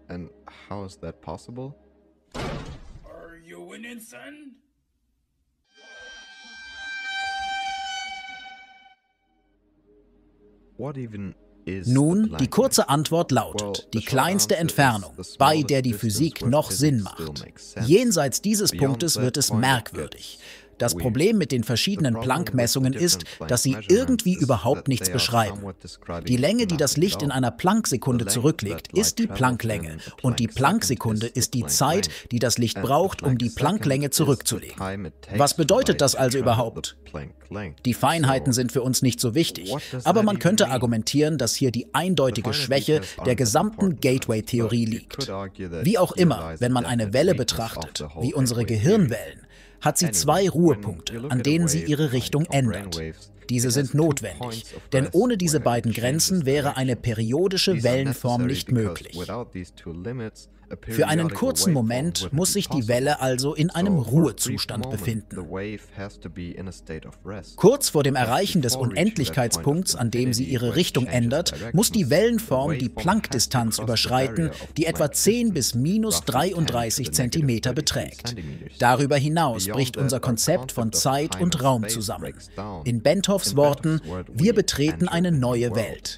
B: Nun, die kurze Antwort lautet, die kleinste Entfernung, bei der die Physik noch Sinn macht. Jenseits dieses Punktes wird es merkwürdig. Das Problem mit den verschiedenen Planck-Messungen ist, dass sie irgendwie überhaupt nichts beschreiben. Die Länge, die das Licht in einer Planck-Sekunde zurücklegt, ist die Planck-Länge. Und die Planck-Sekunde ist die Zeit, die das Licht braucht, um die Planck-Länge zurückzulegen. Was bedeutet das also überhaupt? Die Feinheiten sind für uns nicht so wichtig, aber man könnte argumentieren, dass hier die eindeutige Schwäche der gesamten Gateway-Theorie liegt. Wie auch immer, wenn man eine Welle betrachtet, wie unsere Gehirnwellen, hat sie zwei Ruhepunkte, an denen sie ihre Richtung ändert. Diese sind notwendig, denn ohne diese beiden Grenzen wäre eine periodische Wellenform nicht möglich. Für einen kurzen Moment muss sich die Welle also in einem Ruhezustand befinden. Kurz vor dem Erreichen des Unendlichkeitspunkts, an dem sie ihre Richtung ändert, muss die Wellenform die Planck-Distanz überschreiten, die etwa 10 bis minus 33 Zentimeter beträgt. Darüber hinaus bricht unser Konzept von Zeit und Raum zusammen. In Bentows Worten: Wir betreten eine neue Welt.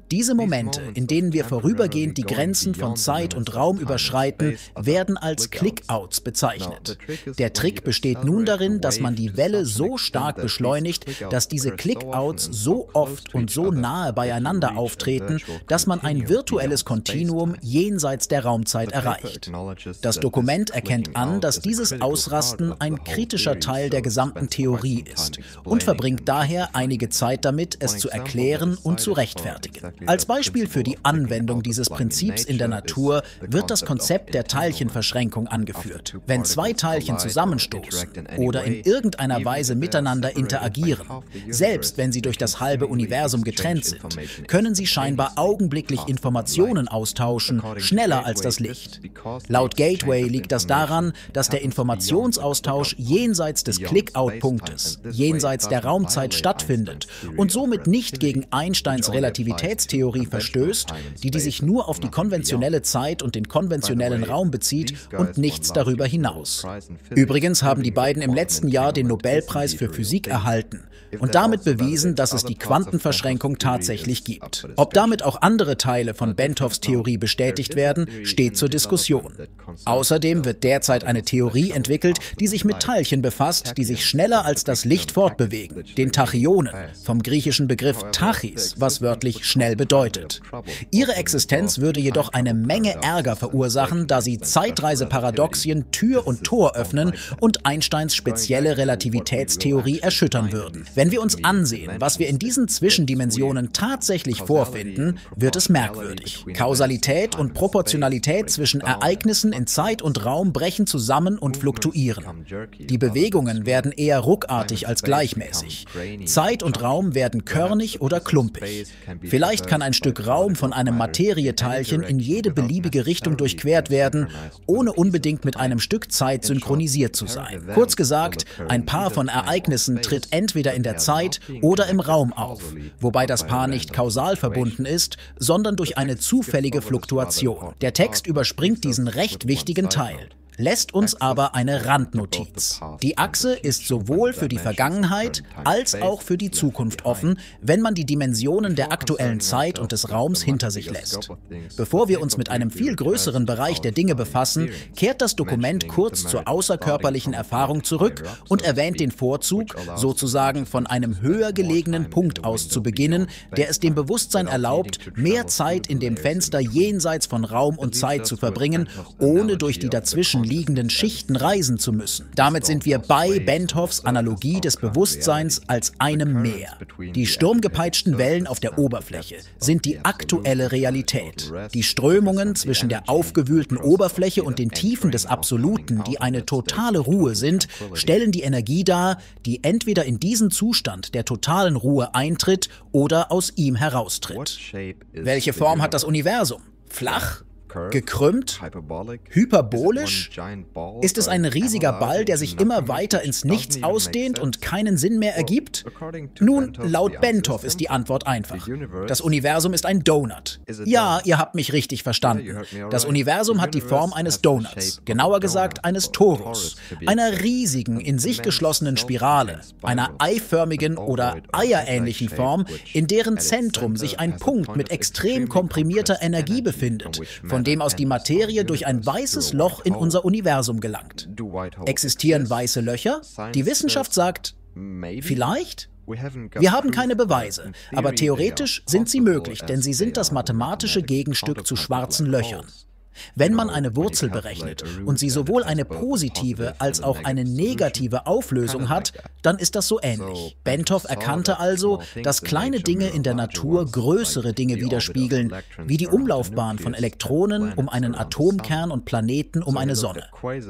B: Diese Momente, in denen wir vorübergehend die Grenzen von Zeit und Raum überschreiten, werden als Clickouts bezeichnet. Der Trick besteht nun darin, dass man die Welle so stark beschleunigt, dass diese Clickouts so oft und so nahe beieinander auftreten, dass man ein virtuelles Kontinuum jenseits der Raumzeit erreicht. Das Dokument erkennt an, dass dieses Ausrasten ein kritischer Teil der gesamten Theorie ist und verbringt daher einige Zeit damit, es zu erklären und zu rechtfertigen. Als Beispiel für die Anwendung dieses Prinzips in der Natur wird das Konzept der Teilchenverschränkung angeführt. Wenn zwei Teilchen zusammenstoßen oder in irgendeiner Weise miteinander interagieren, selbst wenn sie durch das halbe Universum getrennt sind, können sie scheinbar augenblicklich Informationen austauschen, schneller als das Licht. Laut Gateway liegt das daran, dass der Informationsaustausch jenseits des Click-Out-Punktes, jenseits der Raumzeit stattfindet und somit nicht gegen Einsteins Relativitätstheorie verstößt, die sich nur auf die konventionelle Zeit und den konventionellen Raum bezieht und nichts darüber hinaus. Übrigens haben die beiden im letzten Jahr den Nobelpreis für Physik erhalten und damit bewiesen, dass es die Quantenverschränkung tatsächlich gibt. Ob damit auch andere Teile von Bentoffs Theorie bestätigt werden, steht zur Diskussion. Außerdem wird derzeit eine Theorie entwickelt, die sich mit Teilchen befasst, die sich schneller als das Licht fortbewegen, den Tachyonen, vom griechischen Begriff Tachys, was wörtlich schnell bedeutet. Ihre Existenz würde jedoch eine Menge Ärger verursachen, da sie Zeitreiseparadoxien Tür und Tor öffnen und Einsteins spezielle Relativitätstheorie erschüttern würden. Wenn wir uns ansehen, was wir in diesen Zwischendimensionen tatsächlich vorfinden, wird es merkwürdig. Kausalität und Proportionalität zwischen Ereignissen in Zeit und Raum brechen zusammen und fluktuieren. Die Bewegungen werden eher ruckartig als gleichmäßig. Zeit und Raum werden körnig oder klumpig. Vielleicht kann ein Stück Raum von einem Materieteilchen in jede beliebige Richtung durchquert werden, ohne unbedingt mit einem Stück Zeit synchronisiert zu sein. Kurz gesagt, ein Paar von Ereignissen tritt entweder in der Zeit oder im Raum auf, wobei das Paar nicht kausal verbunden ist, sondern durch eine zufällige Fluktuation. Der Text überspringt diesen recht wichtigen Teil, lässt uns aber eine Randnotiz. Die Achse ist sowohl für die Vergangenheit als auch für die Zukunft offen, wenn man die Dimensionen der aktuellen Zeit und des Raums hinter sich lässt. Bevor wir uns mit einem viel größeren Bereich der Dinge befassen, kehrt das Dokument kurz zur außerkörperlichen Erfahrung zurück und erwähnt den Vorzug, sozusagen von einem höher gelegenen Punkt aus zu beginnen, der es dem Bewusstsein erlaubt, mehr Zeit in dem Fenster jenseits von Raum und Zeit zu verbringen, ohne durch die dazwischen liegenden Schichten reisen zu müssen. Damit sind wir bei Bentoffs Analogie des Bewusstseins als einem Meer. Die sturmgepeitschten Wellen auf der Oberfläche sind die aktuelle Realität. Die Strömungen zwischen der aufgewühlten Oberfläche und den Tiefen des Absoluten, die eine totale Ruhe sind, stellen die Energie dar, die entweder in diesen Zustand der totalen Ruhe eintritt oder aus ihm heraustritt. Welche Form hat das Universum? Flach? Gekrümmt? Hyperbolisch? Ist es ein riesiger Ball, der sich immer weiter ins Nichts ausdehnt und keinen Sinn mehr ergibt? Nun, laut Bentoff ist die Antwort einfach. Das Universum ist ein Donut. Ja, ihr habt mich richtig verstanden. Das Universum hat die Form eines Donuts, genauer gesagt eines Torus, einer riesigen, in sich geschlossenen Spirale, einer eiförmigen oder eierähnlichen Form, in deren Zentrum sich ein Punkt mit extrem komprimierter Energie befindet, von dem aus die Materie durch ein weißes Loch in unser Universum gelangt. Existieren weiße Löcher? Die Wissenschaft sagt, vielleicht? Wir haben keine Beweise, aber theoretisch sind sie möglich, denn sie sind das mathematische Gegenstück zu schwarzen Löchern. Wenn man eine Wurzel berechnet und sie sowohl eine positive als auch eine negative Auflösung hat, dann ist das so ähnlich. Bentoff erkannte also, dass kleine Dinge in der Natur größere Dinge widerspiegeln, wie die Umlaufbahn von Elektronen um einen Atomkern und Planeten um eine Sonne.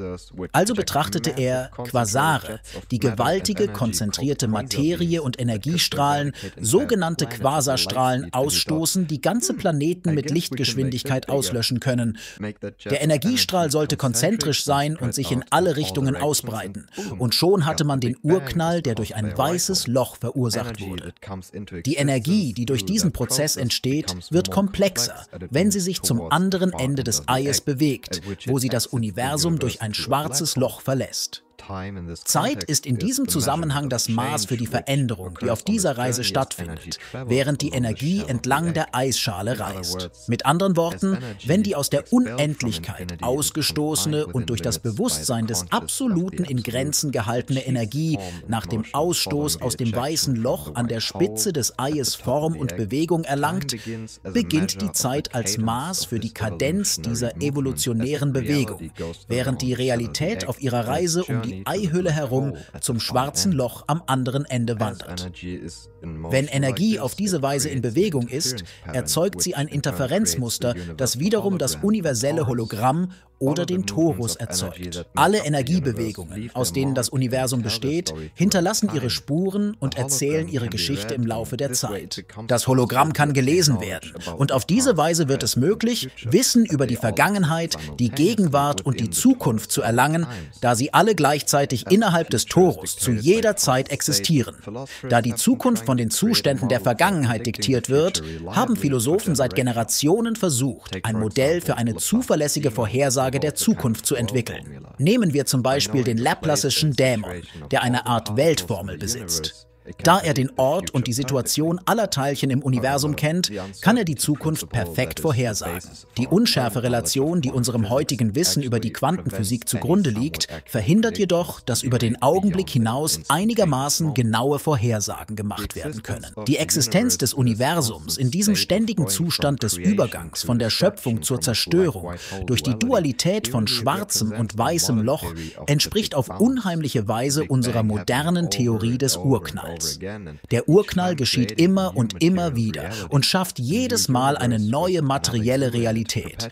B: Also betrachtete er Quasare, die gewaltige, konzentrierte Materie und Energiestrahlen, sogenannte Quasarstrahlen ausstoßen, die ganze Planeten mit Lichtgeschwindigkeit auslöschen können. Der Energiestrahl sollte konzentrisch sein und sich in alle Richtungen ausbreiten. Und schon hatte man den Urknall, der durch ein weißes Loch verursacht wurde. Die Energie, die durch diesen Prozess entsteht, wird komplexer, wenn sie sich zum anderen Ende des Eies bewegt, wo sie das Universum durch ein schwarzes Loch verlässt. Zeit ist in diesem Zusammenhang das Maß für die Veränderung, die auf dieser Reise stattfindet, während die Energie entlang der Eisschale reist. Mit anderen Worten, wenn die aus der Unendlichkeit ausgestoßene und durch das Bewusstsein des Absoluten in Grenzen gehaltene Energie nach dem Ausstoß aus dem weißen Loch an der Spitze des Eies Form und Bewegung erlangt, beginnt die Zeit als Maß für die Kadenz dieser evolutionären Bewegung, während die Realität auf ihrer Reise um die Eihülle herum zum schwarzen Loch am anderen Ende wandert. Wenn Energie auf diese Weise in Bewegung ist, erzeugt sie ein Interferenzmuster, das wiederum das universelle Hologramm oder den Torus erzeugt. Alle Energiebewegungen, aus denen das Universum besteht, hinterlassen ihre Spuren und erzählen ihre Geschichte im Laufe der Zeit. Das Hologramm kann gelesen werden und auf diese Weise wird es möglich, Wissen über die Vergangenheit, die Gegenwart und die Zukunft zu erlangen, da sie alle gleichzeitig innerhalb des Torus zu jeder Zeit existieren. Da die Zukunft von den Zuständen der Vergangenheit diktiert wird, haben Philosophen seit Generationen versucht, ein Modell für eine zuverlässige Vorhersage der Zukunft zu entwickeln. Nehmen wir zum Beispiel den Laplace'schen Dämon, der eine Art Weltformel besitzt. Da er den Ort und die Situation aller Teilchen im Universum kennt, kann er die Zukunft perfekt vorhersagen. Die Unschärferelation, die unserem heutigen Wissen über die Quantenphysik zugrunde liegt, verhindert jedoch, dass über den Augenblick hinaus einigermaßen genaue Vorhersagen gemacht werden können. Die Existenz des Universums in diesem ständigen Zustand des Übergangs von der Schöpfung zur Zerstörung durch die Dualität von schwarzem und weißem Loch entspricht auf unheimliche Weise unserer modernen Theorie des Urknalls. Der Urknall geschieht immer und immer wieder und schafft jedes Mal eine neue materielle Realität.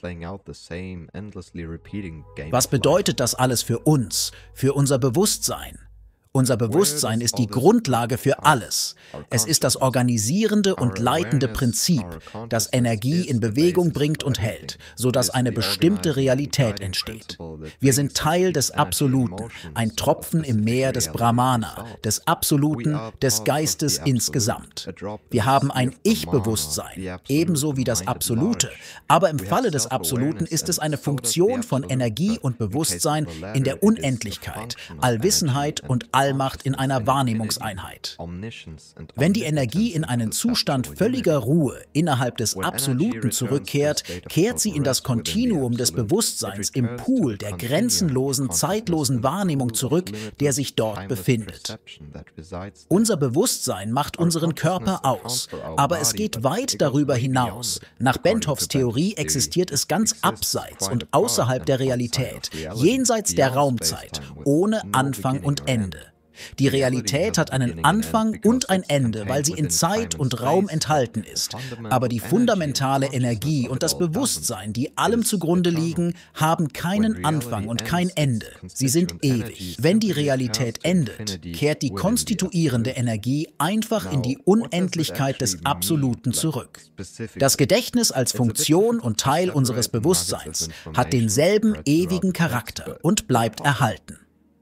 B: Was bedeutet das alles für uns, für unser Bewusstsein? Unser Bewusstsein ist die Grundlage für alles. Es ist das organisierende und leitende Prinzip, das Energie in Bewegung bringt und hält, sodass eine bestimmte Realität entsteht. Wir sind Teil des Absoluten, ein Tropfen im Meer des Brahmana, des Absoluten, des Geistes insgesamt. Wir haben ein Ich-Bewusstsein, ebenso wie das Absolute, aber im Falle des Absoluten ist es eine Funktion von Energie und Bewusstsein in der Unendlichkeit, Allwissenheit und Allmacht in einer Wahrnehmungseinheit. Wenn die Energie in einen Zustand völliger Ruhe innerhalb des Absoluten zurückkehrt, kehrt sie in das Kontinuum des Bewusstseins im Pool der grenzenlosen, zeitlosen Wahrnehmung zurück, der sich dort befindet. Unser Bewusstsein macht unseren Körper aus, aber es geht weit darüber hinaus. Nach Benthofs Theorie existiert es ganz abseits und außerhalb der Realität, jenseits der Raumzeit, ohne Anfang und Ende. Die Realität hat einen Anfang und ein Ende, weil sie in Zeit und Raum enthalten ist. Aber die fundamentale Energie und das Bewusstsein, die allem zugrunde liegen, haben keinen Anfang und kein Ende. Sie sind ewig. Wenn die Realität endet, kehrt die konstituierende Energie einfach in die Unendlichkeit des Absoluten zurück. Das Gedächtnis als Funktion und Teil unseres Bewusstseins hat denselben ewigen Charakter und bleibt erhalten.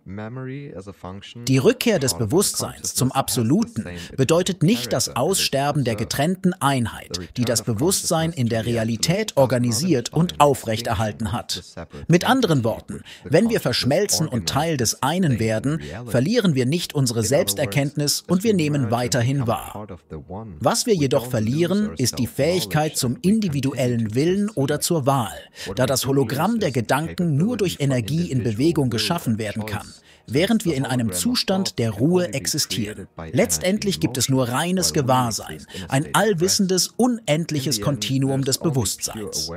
B: Die Rückkehr des Bewusstseins zum Absoluten bedeutet nicht das Aussterben der getrennten Einheit, die das Bewusstsein in der Realität organisiert und aufrechterhalten hat. Mit anderen Worten, wenn wir verschmelzen und Teil des einen werden, verlieren wir nicht unsere Selbsterkenntnis und wir nehmen weiterhin wahr. Was wir jedoch verlieren, ist die Fähigkeit zum individuellen Willen oder zur Wahl, da das Hologramm der Gedanken nur durch Energie in Bewegung geschaffen werden kann, während wir in einem Zustand der Ruhe existieren. Letztendlich gibt es nur reines Gewahrsein, ein allwissendes, unendliches Kontinuum des Bewusstseins.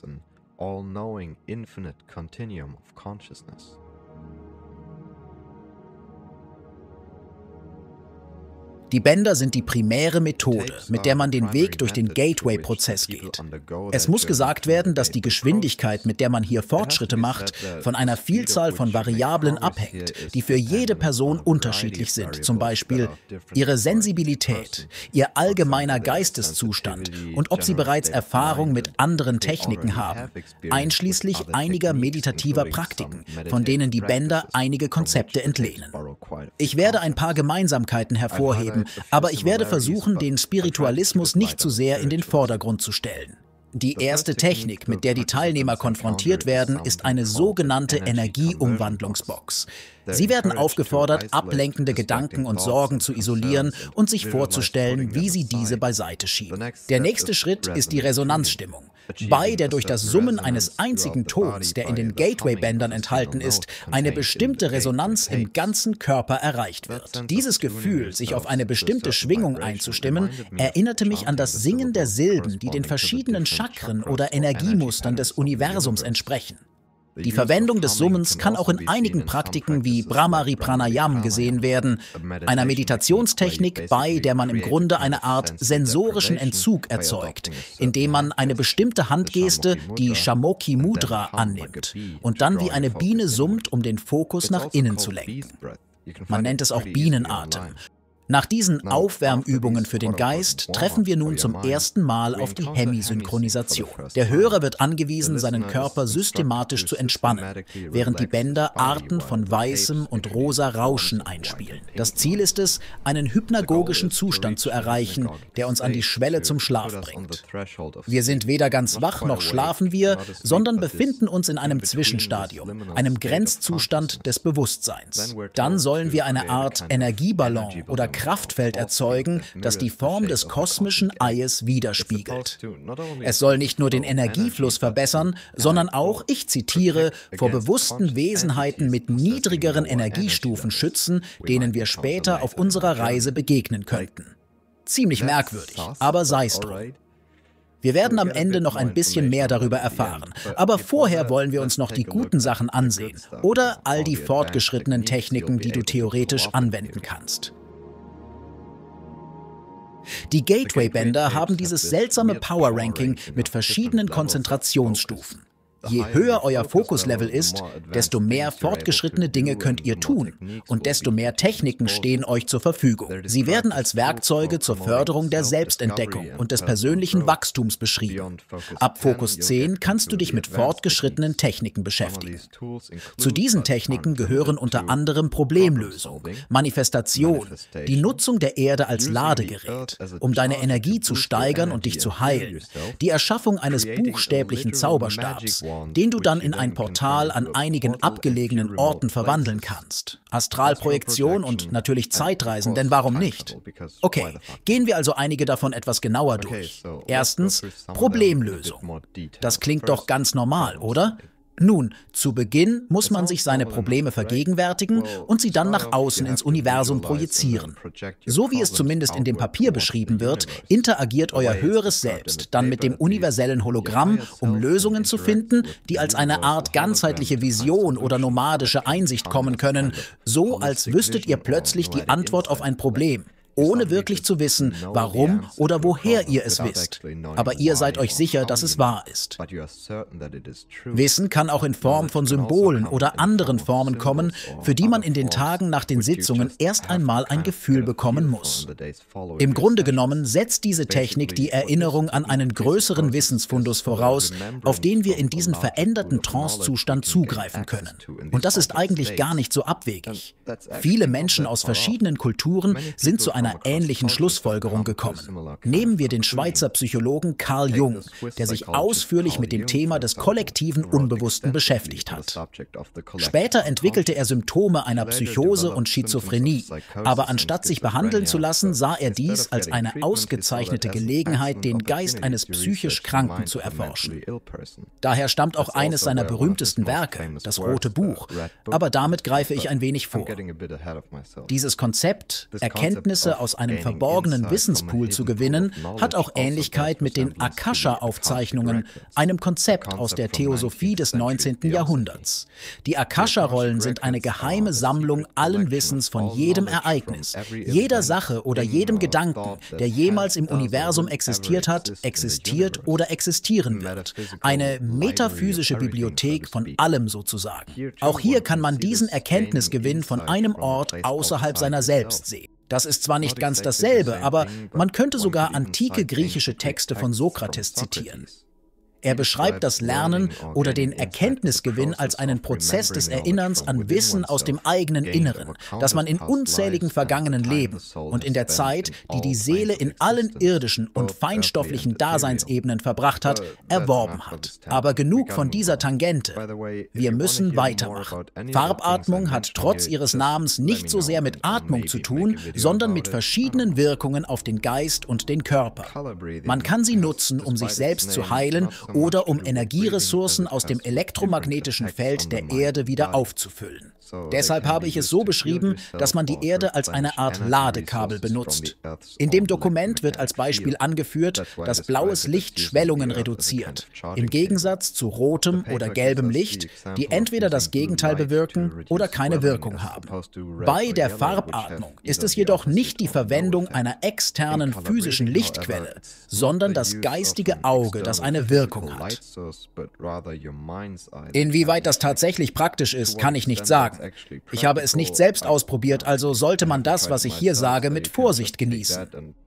B: Die Bänder sind die primäre Methode, mit der man den Weg durch den Gateway-Prozess geht. Es muss gesagt werden, dass die Geschwindigkeit, mit der man hier Fortschritte macht, von einer Vielzahl von Variablen abhängt, die für jede Person unterschiedlich sind, zum Beispiel ihre Sensibilität, ihr allgemeiner Geisteszustand und ob sie bereits Erfahrung mit anderen Techniken haben, einschließlich einiger meditativer Praktiken, von denen die Bänder einige Konzepte entlehnen. Ich werde ein paar Gemeinsamkeiten hervorheben, aber ich werde versuchen, den Spiritualismus nicht zu sehr in den Vordergrund zu stellen. Die erste Technik, mit der die Teilnehmer konfrontiert werden, ist eine sogenannte Energieumwandlungsbox. Sie werden aufgefordert, ablenkende Gedanken und Sorgen zu isolieren und sich vorzustellen, wie sie diese beiseite schieben. Der nächste Schritt ist die Resonanzstimmung, bei der durch das Summen eines einzigen Tons, der in den Gateway-Bändern enthalten ist, eine bestimmte Resonanz im ganzen Körper erreicht wird. Dieses Gefühl, sich auf eine bestimmte Schwingung einzustimmen, erinnerte mich an das Singen der Silben, die den verschiedenen Chakren oder Energiemustern des Universums entsprechen. Die Verwendung des Summens kann auch in einigen Praktiken wie Brahmari Pranayam gesehen werden, einer Meditationstechnik, bei der man im Grunde eine Art sensorischen Entzug erzeugt, indem man eine bestimmte Handgeste, die Shamoki Mudra, annimmt und dann wie eine Biene summt, um den Fokus nach innen zu lenken. Man nennt es auch Bienenatem. Nach diesen Aufwärmübungen für den Geist treffen wir nun zum ersten Mal auf die Hemisynchronisation. Der Hörer wird angewiesen, seinen Körper systematisch zu entspannen, während die Bänder Arten von weißem und rosa Rauschen einspielen. Das Ziel ist es, einen hypnagogischen Zustand zu erreichen, der uns an die Schwelle zum Schlaf bringt. Wir sind weder ganz wach noch schlafen wir, sondern befinden uns in einem Zwischenstadium, einem Grenzzustand des Bewusstseins. Dann sollen wir eine Art Energieballon oder Kraftfeld erzeugen, das die Form des kosmischen Eies widerspiegelt. Es soll nicht nur den Energiefluss verbessern, sondern auch, ich zitiere, vor bewussten Wesenheiten mit niedrigeren Energiestufen schützen, denen wir später auf unserer Reise begegnen könnten. Ziemlich merkwürdig, aber sei es drum. Wir werden am Ende noch ein bisschen mehr darüber erfahren, aber vorher wollen wir uns noch die guten Sachen ansehen oder all die fortgeschrittenen Techniken, die du theoretisch anwenden kannst. Die Gateway-Bänder haben dieses seltsame Power-Ranking mit verschiedenen Konzentrationsstufen. Je höher euer Fokuslevel ist, desto mehr fortgeschrittene Dinge könnt ihr tun und desto mehr Techniken stehen euch zur Verfügung. Sie werden als Werkzeuge zur Förderung der Selbstentdeckung und des persönlichen Wachstums beschrieben. Ab Fokus 10 kannst du dich mit fortgeschrittenen Techniken beschäftigen. Zu diesen Techniken gehören unter anderem Problemlösung, Manifestation, die Nutzung der Erde als Ladegerät, um deine Energie zu steigern und dich zu heilen, die Erschaffung eines buchstäblichen Zauberstabs, den du dann in ein Portal an einigen abgelegenen Orten verwandeln kannst. Astralprojektion und natürlich Zeitreisen, denn warum nicht? Okay, gehen wir also einige davon etwas genauer durch. Erstens, Problemlösung. Das klingt doch ganz normal, oder? Nun, zu Beginn muss man sich seine Probleme vergegenwärtigen und sie dann nach außen ins Universum projizieren. So wie es zumindest in dem Papier beschrieben wird, interagiert euer höheres Selbst dann mit dem universellen Hologramm, um Lösungen zu finden, die als eine Art ganzheitliche Vision oder nomadische Einsicht kommen können, so als wüsstet ihr plötzlich die Antwort auf ein Problem, ohne wirklich zu wissen, warum oder woher ihr es wisst. Aber ihr seid euch sicher, dass es wahr ist. Wissen kann auch in Form von Symbolen oder anderen Formen kommen, für die man in den Tagen nach den Sitzungen erst einmal ein Gefühl bekommen muss. Im Grunde genommen setzt diese Technik die Erinnerung an einen größeren Wissensfundus voraus, auf den wir in diesen veränderten Trancezustand zugreifen können. Und das ist eigentlich gar nicht so abwegig. Viele Menschen aus verschiedenen Kulturen sind zu einer ähnlichen Schlussfolgerung gekommen. Nehmen wir den Schweizer Psychologen Carl Jung, der sich ausführlich mit dem Thema des kollektiven Unbewussten beschäftigt hat. Später entwickelte er Symptome einer Psychose und Schizophrenie, aber anstatt sich behandeln zu lassen, sah er dies als eine ausgezeichnete Gelegenheit, den Geist eines psychisch Kranken zu erforschen. Daher stammt auch eines seiner berühmtesten Werke, das Rote Buch, aber damit greife ich ein wenig vor. Dieses Konzept, Erkenntnisse aus einem verborgenen Wissenspool zu gewinnen, hat auch Ähnlichkeit mit den Akasha-Aufzeichnungen, einem Konzept aus der Theosophie des 19. Jahrhunderts. Die Akasha-Rollen sind eine geheime Sammlung allen Wissens von jedem Ereignis, jeder Sache oder jedem Gedanken, der jemals im Universum existiert hat, existiert oder existieren wird. Eine metaphysische Bibliothek von allem sozusagen. Auch hier kann man diesen Erkenntnisgewinn von einem Ort außerhalb seiner selbst sehen. Das ist zwar nicht ganz dasselbe, aber man könnte sogar antike griechische Texte von Sokrates zitieren. Er beschreibt das Lernen oder den Erkenntnisgewinn als einen Prozess des Erinnerns an Wissen aus dem eigenen Inneren, das man in unzähligen vergangenen Leben und in der Zeit, die die Seele in allen irdischen und feinstofflichen Daseinsebenen verbracht hat, erworben hat. Aber genug von dieser Tangente. Wir müssen weitermachen. Farbatmung hat trotz ihres Namens nicht so sehr mit Atmung zu tun, sondern mit verschiedenen Wirkungen auf den Geist und den Körper. Man kann sie nutzen, um sich selbst zu heilen oder um Energieressourcen aus dem elektromagnetischen Feld der Erde wieder aufzufüllen. Deshalb habe ich es so beschrieben, dass man die Erde als eine Art Ladekabel benutzt. In dem Dokument wird als Beispiel angeführt, dass blaues Licht Schwellungen reduziert, im Gegensatz zu rotem oder gelbem Licht, die entweder das Gegenteil bewirken oder keine Wirkung haben. Bei der Farbatmung ist es jedoch nicht die Verwendung einer externen physischen Lichtquelle, sondern das geistige Auge, das eine Wirkung hat. Inwieweit das tatsächlich praktisch ist, kann ich nicht sagen. Ich habe es nicht selbst ausprobiert, also sollte man das, was ich hier sage, mit Vorsicht genießen.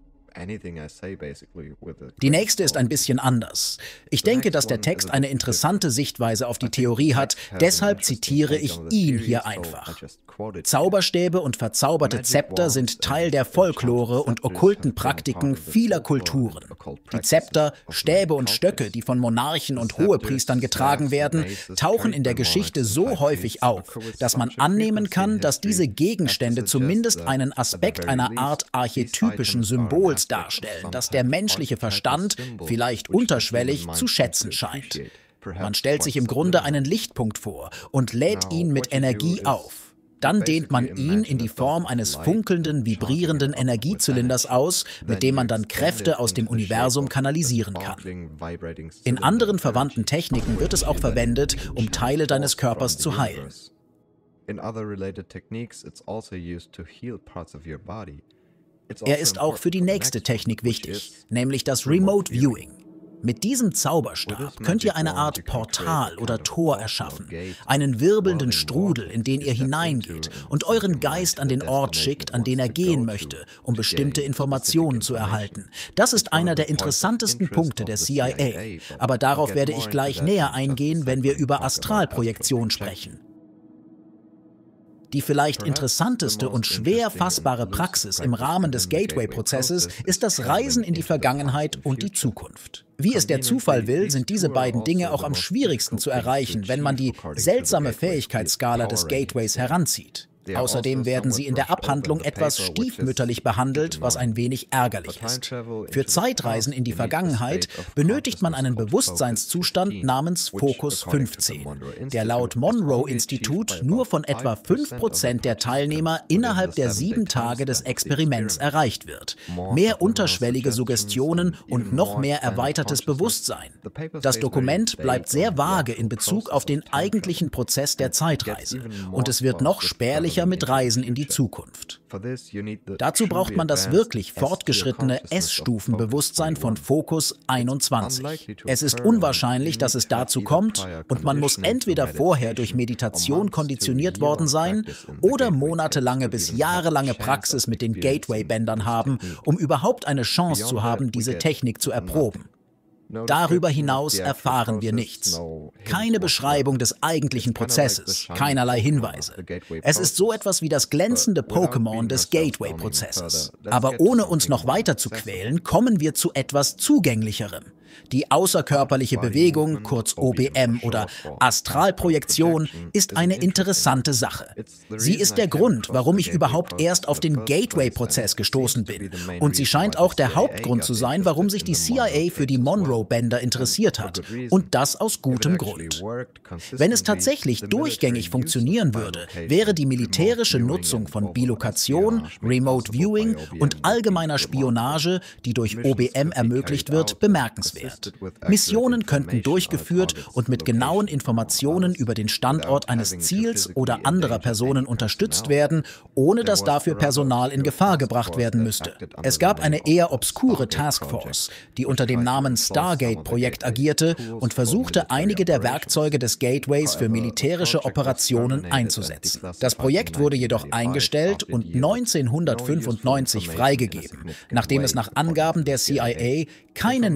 B: Die nächste ist ein bisschen anders. Ich denke, dass der Text eine interessante Sichtweise auf die Theorie hat, deshalb zitiere ich ihn hier einfach. Zauberstäbe und verzauberte Zepter sind Teil der Folklore und okkulten Praktiken vieler Kulturen. Die Zepter, Stäbe und Stöcke, die von Monarchen und Hohepriestern getragen werden, tauchen in der Geschichte so häufig auf, dass man annehmen kann, dass diese Gegenstände zumindest einen Aspekt einer Art archetypischen Symbols darstellen, das der menschliche Verstand, vielleicht unterschwellig, zu schätzen scheint. Man stellt sich im Grunde einen Lichtpunkt vor und lädt ihn mit Energie auf. Dann dehnt man ihn in die Form eines funkelnden, vibrierenden Energiezylinders aus, mit dem man dann Kräfte aus dem Universum kanalisieren kann. In anderen verwandten Techniken wird es auch verwendet, um Teile deines Körpers zu heilen. Er ist auch für die nächste Technik wichtig, nämlich das Remote Viewing. Mit diesem Zauberstab könnt ihr eine Art Portal oder Tor erschaffen, einen wirbelnden Strudel, in den ihr hineingeht und euren Geist an den Ort schickt, an den er gehen möchte, um bestimmte Informationen zu erhalten. Das ist einer der interessantesten Punkte der CIA, aber darauf werde ich gleich näher eingehen, wenn wir über Astralprojektion sprechen. Die vielleicht interessanteste und schwer fassbare Praxis im Rahmen des Gateway-Prozesses ist das Reisen in die Vergangenheit und die Zukunft. Wie es der Zufall will, sind diese beiden Dinge auch am schwierigsten zu erreichen, wenn man die seltsame Fähigkeitsskala des Gateways heranzieht. Außerdem werden sie in der Abhandlung etwas stiefmütterlich behandelt, was ein wenig ärgerlich ist. Für Zeitreisen in die Vergangenheit benötigt man einen Bewusstseinszustand namens Fokus 15, der laut Monroe-Institut nur von etwa 5% der Teilnehmer innerhalb der 7 Tage des Experiments erreicht wird. Mehr unterschwellige Suggestionen und noch mehr erweitertes Bewusstsein. Das Dokument bleibt sehr vage in Bezug auf den eigentlichen Prozess der Zeitreise und es wird noch spärlicher mit Reisen in die Zukunft. Dazu braucht man das wirklich fortgeschrittene S-Stufen-Bewusstsein von Fokus 21. Es ist unwahrscheinlich, dass es dazu kommt und man muss entweder vorher durch Meditation konditioniert worden sein oder monatelange bis jahrelange Praxis mit den Gateway-Bändern haben, um überhaupt eine Chance zu haben, diese Technik zu erproben. Darüber hinaus erfahren wir nichts. Keine Beschreibung des eigentlichen Prozesses, keinerlei Hinweise. Es ist so etwas wie das glänzende Pokémon des Gateway-Prozesses. Aber ohne uns noch weiter zu quälen, kommen wir zu etwas Zugänglicherem. Die außerkörperliche Bewegung, kurz OBM oder Astralprojektion, ist eine interessante Sache. Sie ist der Grund, warum ich überhaupt erst auf den Gateway-Prozess gestoßen bin. Und sie scheint auch der Hauptgrund zu sein, warum sich die CIA für die Monroe-Bänder interessiert hat. Und das aus gutem Grund. Wenn es tatsächlich durchgängig funktionieren würde, wäre die militärische Nutzung von Bilokation, Remote Viewing und allgemeiner Spionage, die durch OBM ermöglicht wird, bemerkenswert. Missionen könnten durchgeführt und mit genauen Informationen über den Standort eines Ziels oder anderer Personen unterstützt werden, ohne dass dafür Personal in Gefahr gebracht werden müsste. Es gab eine eher obskure Taskforce, die unter dem Namen Stargate-Projekt agierte und versuchte, einige der Werkzeuge des Gateways für militärische Operationen einzusetzen. Das Projekt wurde jedoch eingestellt und 1995 freigegeben, nachdem es nach Angaben der CIA keine nennenswerte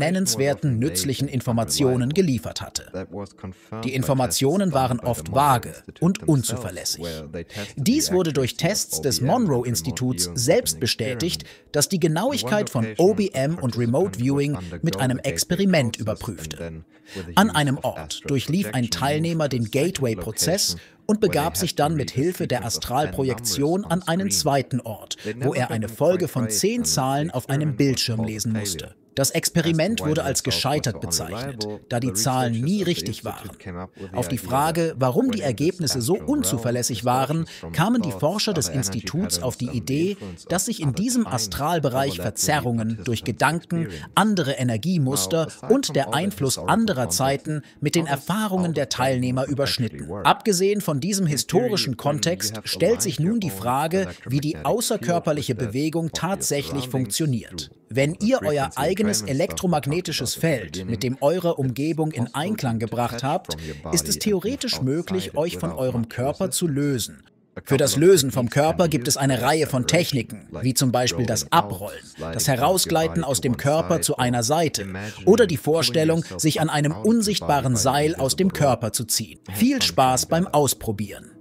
B: bemerkenswerten, nützlichen Informationen geliefert hatte. Die Informationen waren oft vage und unzuverlässig. Dies wurde durch Tests des Monroe-Instituts selbst bestätigt, das die Genauigkeit von OBM und Remote Viewing mit einem Experiment überprüfte. An einem Ort durchlief ein Teilnehmer den Gateway-Prozess und begab sich dann mit Hilfe der Astralprojektion an einen zweiten Ort, wo er eine Folge von 10 Zahlen auf einem Bildschirm lesen musste. Das Experiment wurde als gescheitert bezeichnet, da die Zahlen nie richtig waren. Auf die Frage, warum die Ergebnisse so unzuverlässig waren, kamen die Forscher des Instituts auf die Idee, dass sich in diesem Astralbereich Verzerrungen durch Gedanken, andere Energiemuster und der Einfluss anderer Zeiten mit den Erfahrungen der Teilnehmer überschnitten. Abgesehen von diesem historischen Kontext stellt sich nun die Frage, wie die außerkörperliche Bewegung tatsächlich funktioniert. Wenn ihr euer eigenes elektromagnetisches Feld mit dem eurer Umgebung in Einklang gebracht habt, ist es theoretisch möglich, euch von eurem Körper zu lösen. Für das Lösen vom Körper gibt es eine Reihe von Techniken, wie zum Beispiel das Abrollen, das Herausgleiten aus dem Körper zu einer Seite oder die Vorstellung, sich an einem unsichtbaren Seil aus dem Körper zu ziehen. Viel Spaß beim Ausprobieren!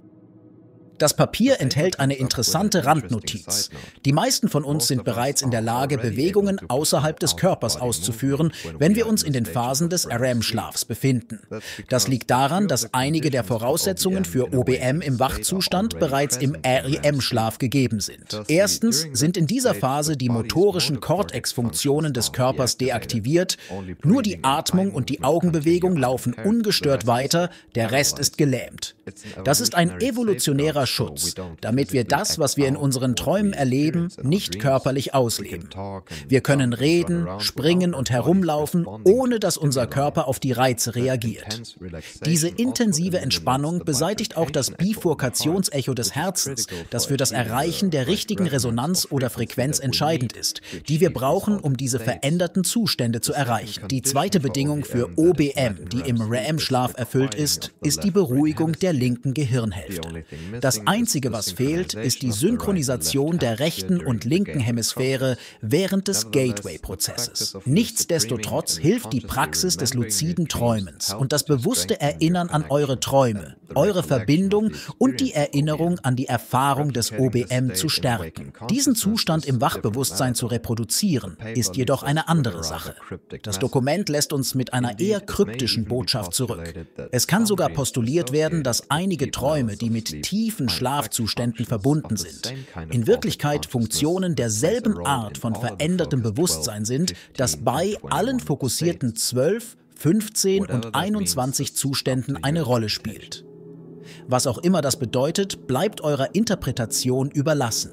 B: Das Papier enthält eine interessante Randnotiz. Die meisten von uns sind bereits in der Lage, Bewegungen außerhalb des Körpers auszuführen, wenn wir uns in den Phasen des REM-Schlafs befinden. Das liegt daran, dass einige der Voraussetzungen für OBM im Wachzustand bereits im REM-Schlaf gegeben sind. Erstens sind in dieser Phase die motorischen Cortex-Funktionen des Körpers deaktiviert, nur die Atmung und die Augenbewegung laufen ungestört weiter, der Rest ist gelähmt. Das ist ein evolutionärer Schutz, damit wir das, was wir in unseren Träumen erleben, nicht körperlich ausleben. Wir können reden, springen und herumlaufen, ohne dass unser Körper auf die Reize reagiert. Diese intensive Entspannung beseitigt auch das Bifurkationsecho des Herzens, das für das Erreichen der richtigen Resonanz oder Frequenz entscheidend ist, die wir brauchen, um diese veränderten Zustände zu erreichen. Die zweite Bedingung für OBM, die im REM-Schlaf erfüllt ist die Beruhigung der linken Gehirnhälfte. Das Einzige, was fehlt, ist die Synchronisation der rechten und linken Hemisphäre während des Gateway-Prozesses. Nichtsdestotrotz hilft die Praxis des luziden Träumens und das bewusste Erinnern an eure Träume, eure Verbindung und die Erinnerung an die Erfahrung des OBM zu stärken. Diesen Zustand im Wachbewusstsein zu reproduzieren, ist jedoch eine andere Sache. Das Dokument lässt uns mit einer eher kryptischen Botschaft zurück. Es kann sogar postuliert werden, dass einige Träume, die mit tiefen Schlafzuständen verbunden sind, in Wirklichkeit Funktionen derselben Art von verändertem Bewusstsein sind, das bei allen fokussierten 12, 15 und 21 Zuständen eine Rolle spielt. Was auch immer das bedeutet, bleibt eurer Interpretation überlassen.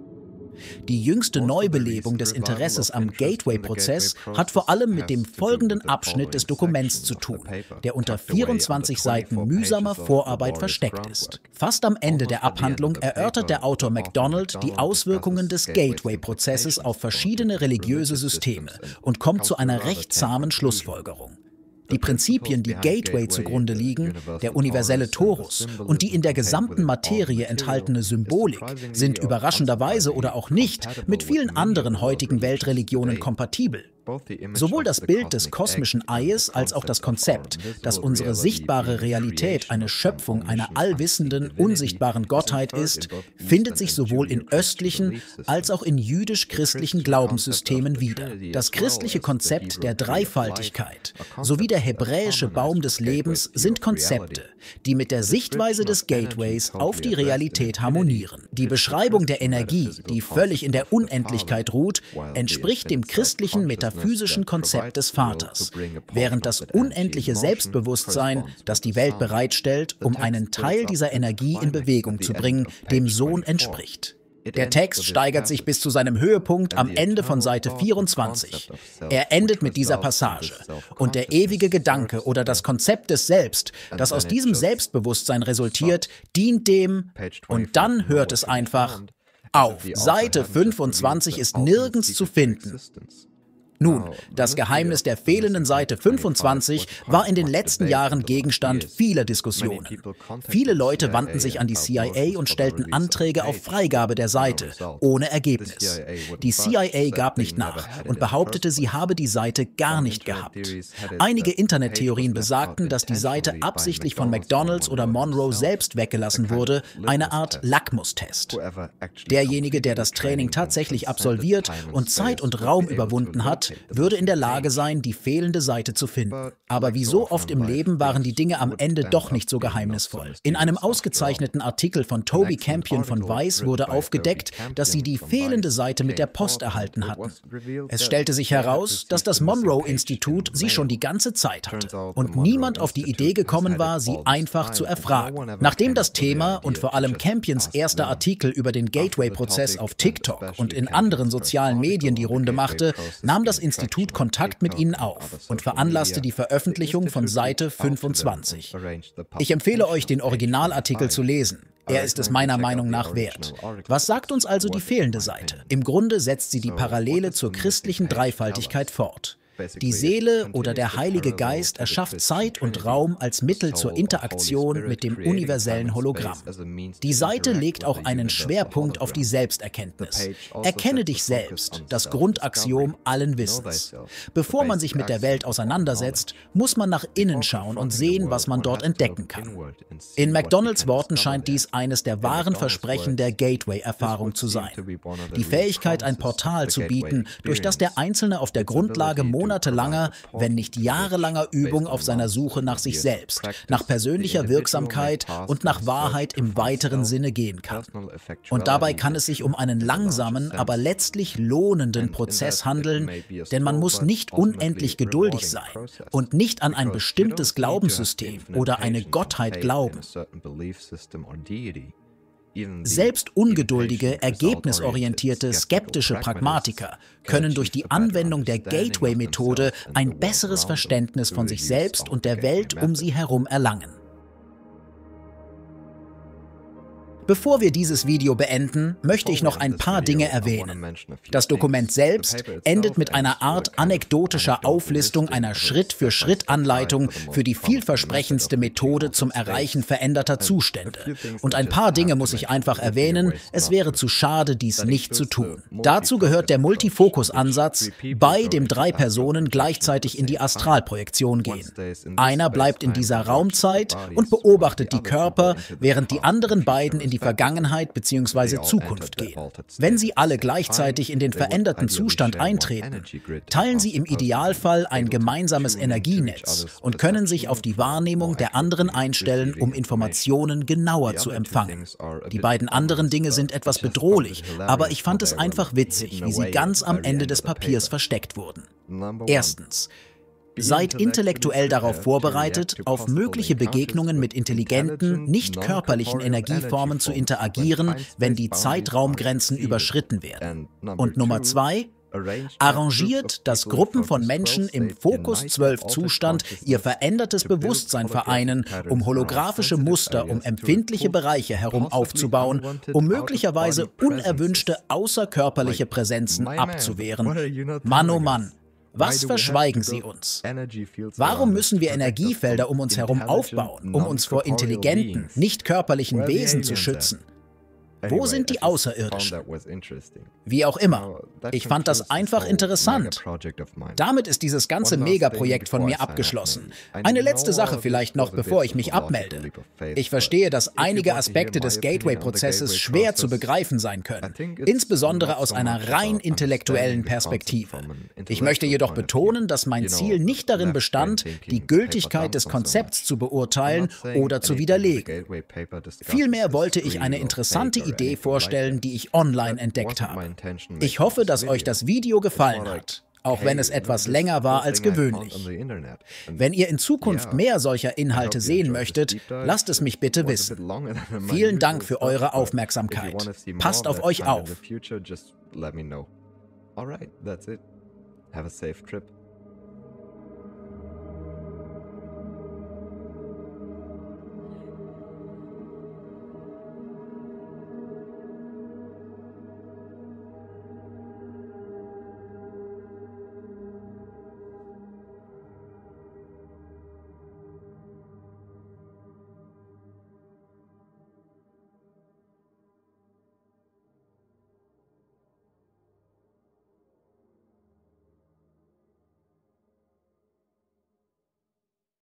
B: Die jüngste Neubelebung des Interesses am Gateway-Prozess hat vor allem mit dem folgenden Abschnitt des Dokuments zu tun, der unter 24 Seiten mühsamer Vorarbeit versteckt ist. Fast am Ende der Abhandlung erörtert der Autor MacDonald die Auswirkungen des Gateway-Prozesses auf verschiedene religiöse Systeme und kommt zu einer recht zahmen Schlussfolgerung. Die Prinzipien, die Gateway zugrunde liegen, der universelle Torus und die in der gesamten Materie enthaltene Symbolik, sind überraschenderweise oder auch nicht mit vielen anderen heutigen Weltreligionen kompatibel. Sowohl das Bild des kosmischen Eies als auch das Konzept, dass unsere sichtbare Realität eine Schöpfung einer allwissenden, unsichtbaren Gottheit ist, findet sich sowohl in östlichen als auch in jüdisch-christlichen Glaubenssystemen wieder. Das christliche Konzept der Dreifaltigkeit sowie der hebräische Baum des Lebens sind Konzepte, die mit der Sichtweise des Gateways auf die Realität harmonieren. Die Beschreibung der Energie, die völlig in der Unendlichkeit ruht, entspricht dem christlichen metaphysischen Konzept des Vaters, während das unendliche Selbstbewusstsein, das die Welt bereitstellt, um einen Teil dieser Energie in Bewegung zu bringen, dem Sohn entspricht. Der Text steigert sich bis zu seinem Höhepunkt am Ende von Seite 24. Er endet mit dieser Passage. Und der ewige Gedanke oder das Konzept des Selbst, das aus diesem Selbstbewusstsein resultiert, dient dem, und dann hört es einfach auf. Seite 25 ist nirgends zu finden. Nun, das Geheimnis der fehlenden Seite 25 war in den letzten Jahren Gegenstand vieler Diskussionen. Viele Leute wandten sich an die CIA und stellten Anträge auf Freigabe der Seite, ohne Ergebnis. Die CIA gab nicht nach und behauptete, sie habe die Seite gar nicht gehabt. Einige Internettheorien besagten, dass die Seite absichtlich von McDonald's oder Monroe selbst weggelassen wurde, eine Art Lackmustest. Derjenige, der das Training tatsächlich absolviert und Zeit und Raum überwunden hat, würde in der Lage sein, die fehlende Seite zu finden. Aber wie so oft im Leben waren die Dinge am Ende doch nicht so geheimnisvoll. In einem ausgezeichneten Artikel von Toby Campion von Vice wurde aufgedeckt, dass sie die fehlende Seite mit der Post erhalten hatten. Es stellte sich heraus, dass das Monroe-Institut sie schon die ganze Zeit hatte und niemand auf die Idee gekommen war, sie einfach zu erfragen. Nachdem das Thema und vor allem Campions erster Artikel über den Gateway-Prozess auf TikTok und in anderen sozialen Medien die Runde machte, nahm das Institut Kontakt mit ihnen auf und veranlasste die Veröffentlichung von Seite 25. Ich empfehle euch, den Originalartikel zu lesen. Er ist es meiner Meinung nach wert. Was sagt uns also die fehlende Seite? Im Grunde setzt sie die Parallele zur christlichen Dreifaltigkeit fort. Die Seele oder der Heilige Geist erschafft Zeit und Raum als Mittel zur Interaktion mit dem universellen Hologramm. Die Seite legt auch einen Schwerpunkt auf die Selbsterkenntnis. Erkenne dich selbst, das Grundaxiom allen Wissens. Bevor man sich mit der Welt auseinandersetzt, muss man nach innen schauen und sehen, was man dort entdecken kann. In McDonald's Worten scheint dies eines der wahren Versprechen der Gateway-Erfahrung zu sein. Die Fähigkeit, ein Portal zu bieten, durch das der Einzelne auf der Grundlage monatelanger, wenn nicht jahrelanger Übung auf seiner Suche nach sich selbst, nach persönlicher Wirksamkeit und nach Wahrheit im weiteren Sinne gehen kann. Und dabei kann es sich um einen langsamen, aber letztlich lohnenden Prozess handeln, denn man muss nicht unendlich geduldig sein und nicht an ein bestimmtes Glaubenssystem oder eine Gottheit glauben. Selbst ungeduldige, ergebnisorientierte, skeptische Pragmatiker können durch die Anwendung der Gateway-Methode ein besseres Verständnis von sich selbst und der Welt um sie herum erlangen. Bevor wir dieses Video beenden, möchte ich noch ein paar Dinge erwähnen. Das Dokument selbst endet mit einer Art anekdotischer Auflistung einer Schritt-für-Schritt-Anleitung für die vielversprechendste Methode zum Erreichen veränderter Zustände. Und ein paar Dinge muss ich einfach erwähnen, es wäre zu schade, dies nicht zu tun. Dazu gehört der Multifokus-Ansatz, bei dem 3 Personen gleichzeitig in die Astralprojektion gehen. Einer bleibt in dieser Raumzeit und beobachtet die Körper, während die anderen beiden in die Vergangenheit bzw. Zukunft gehen. Wenn sie alle gleichzeitig in den veränderten Zustand eintreten, teilen sie im Idealfall ein gemeinsames Energienetz und können sich auf die Wahrnehmung der anderen einstellen, um Informationen genauer zu empfangen. Die beiden anderen Dinge sind etwas bedrohlich, aber ich fand es einfach witzig, wie sie ganz am Ende des Papiers versteckt wurden. Erstens: Seid intellektuell darauf vorbereitet, auf mögliche Begegnungen mit intelligenten, nicht körperlichen Energieformen zu interagieren, wenn die Zeitraumgrenzen überschritten werden. Und Nummer 2: Arrangiert, dass Gruppen von Menschen im Fokus-12-Zustand ihr verändertes Bewusstsein vereinen, um holographische Muster um empfindliche Bereiche herum aufzubauen, um möglicherweise unerwünschte außerkörperliche Präsenzen abzuwehren. Mann, oh Mann! Was verschweigen sie uns? Warum müssen wir Energiefelder um uns herum aufbauen, um uns vor intelligenten, nicht körperlichen Wesen zu schützen? Wo sind die Außerirdischen? Wie auch immer, ich fand das einfach interessant. Damit ist dieses ganze Megaprojekt von mir abgeschlossen. Eine letzte Sache vielleicht noch, bevor ich mich abmelde. Ich verstehe, dass einige Aspekte des Gateway-Prozesses schwer zu begreifen sein können, insbesondere aus einer rein intellektuellen Perspektive. Ich möchte jedoch betonen, dass mein Ziel nicht darin bestand, die Gültigkeit des Konzepts zu beurteilen oder zu widerlegen. Vielmehr wollte ich eine interessante Idee vorstellen, die ich online entdeckt habe. Ich hoffe, dass euch das Video gefallen hat, auch wenn es etwas länger war als gewöhnlich. Wenn ihr in Zukunft mehr solcher Inhalte sehen möchtet, lasst es mich bitte wissen. Vielen Dank für eure Aufmerksamkeit. Passt auf euch auf.
C: Have a safe trip.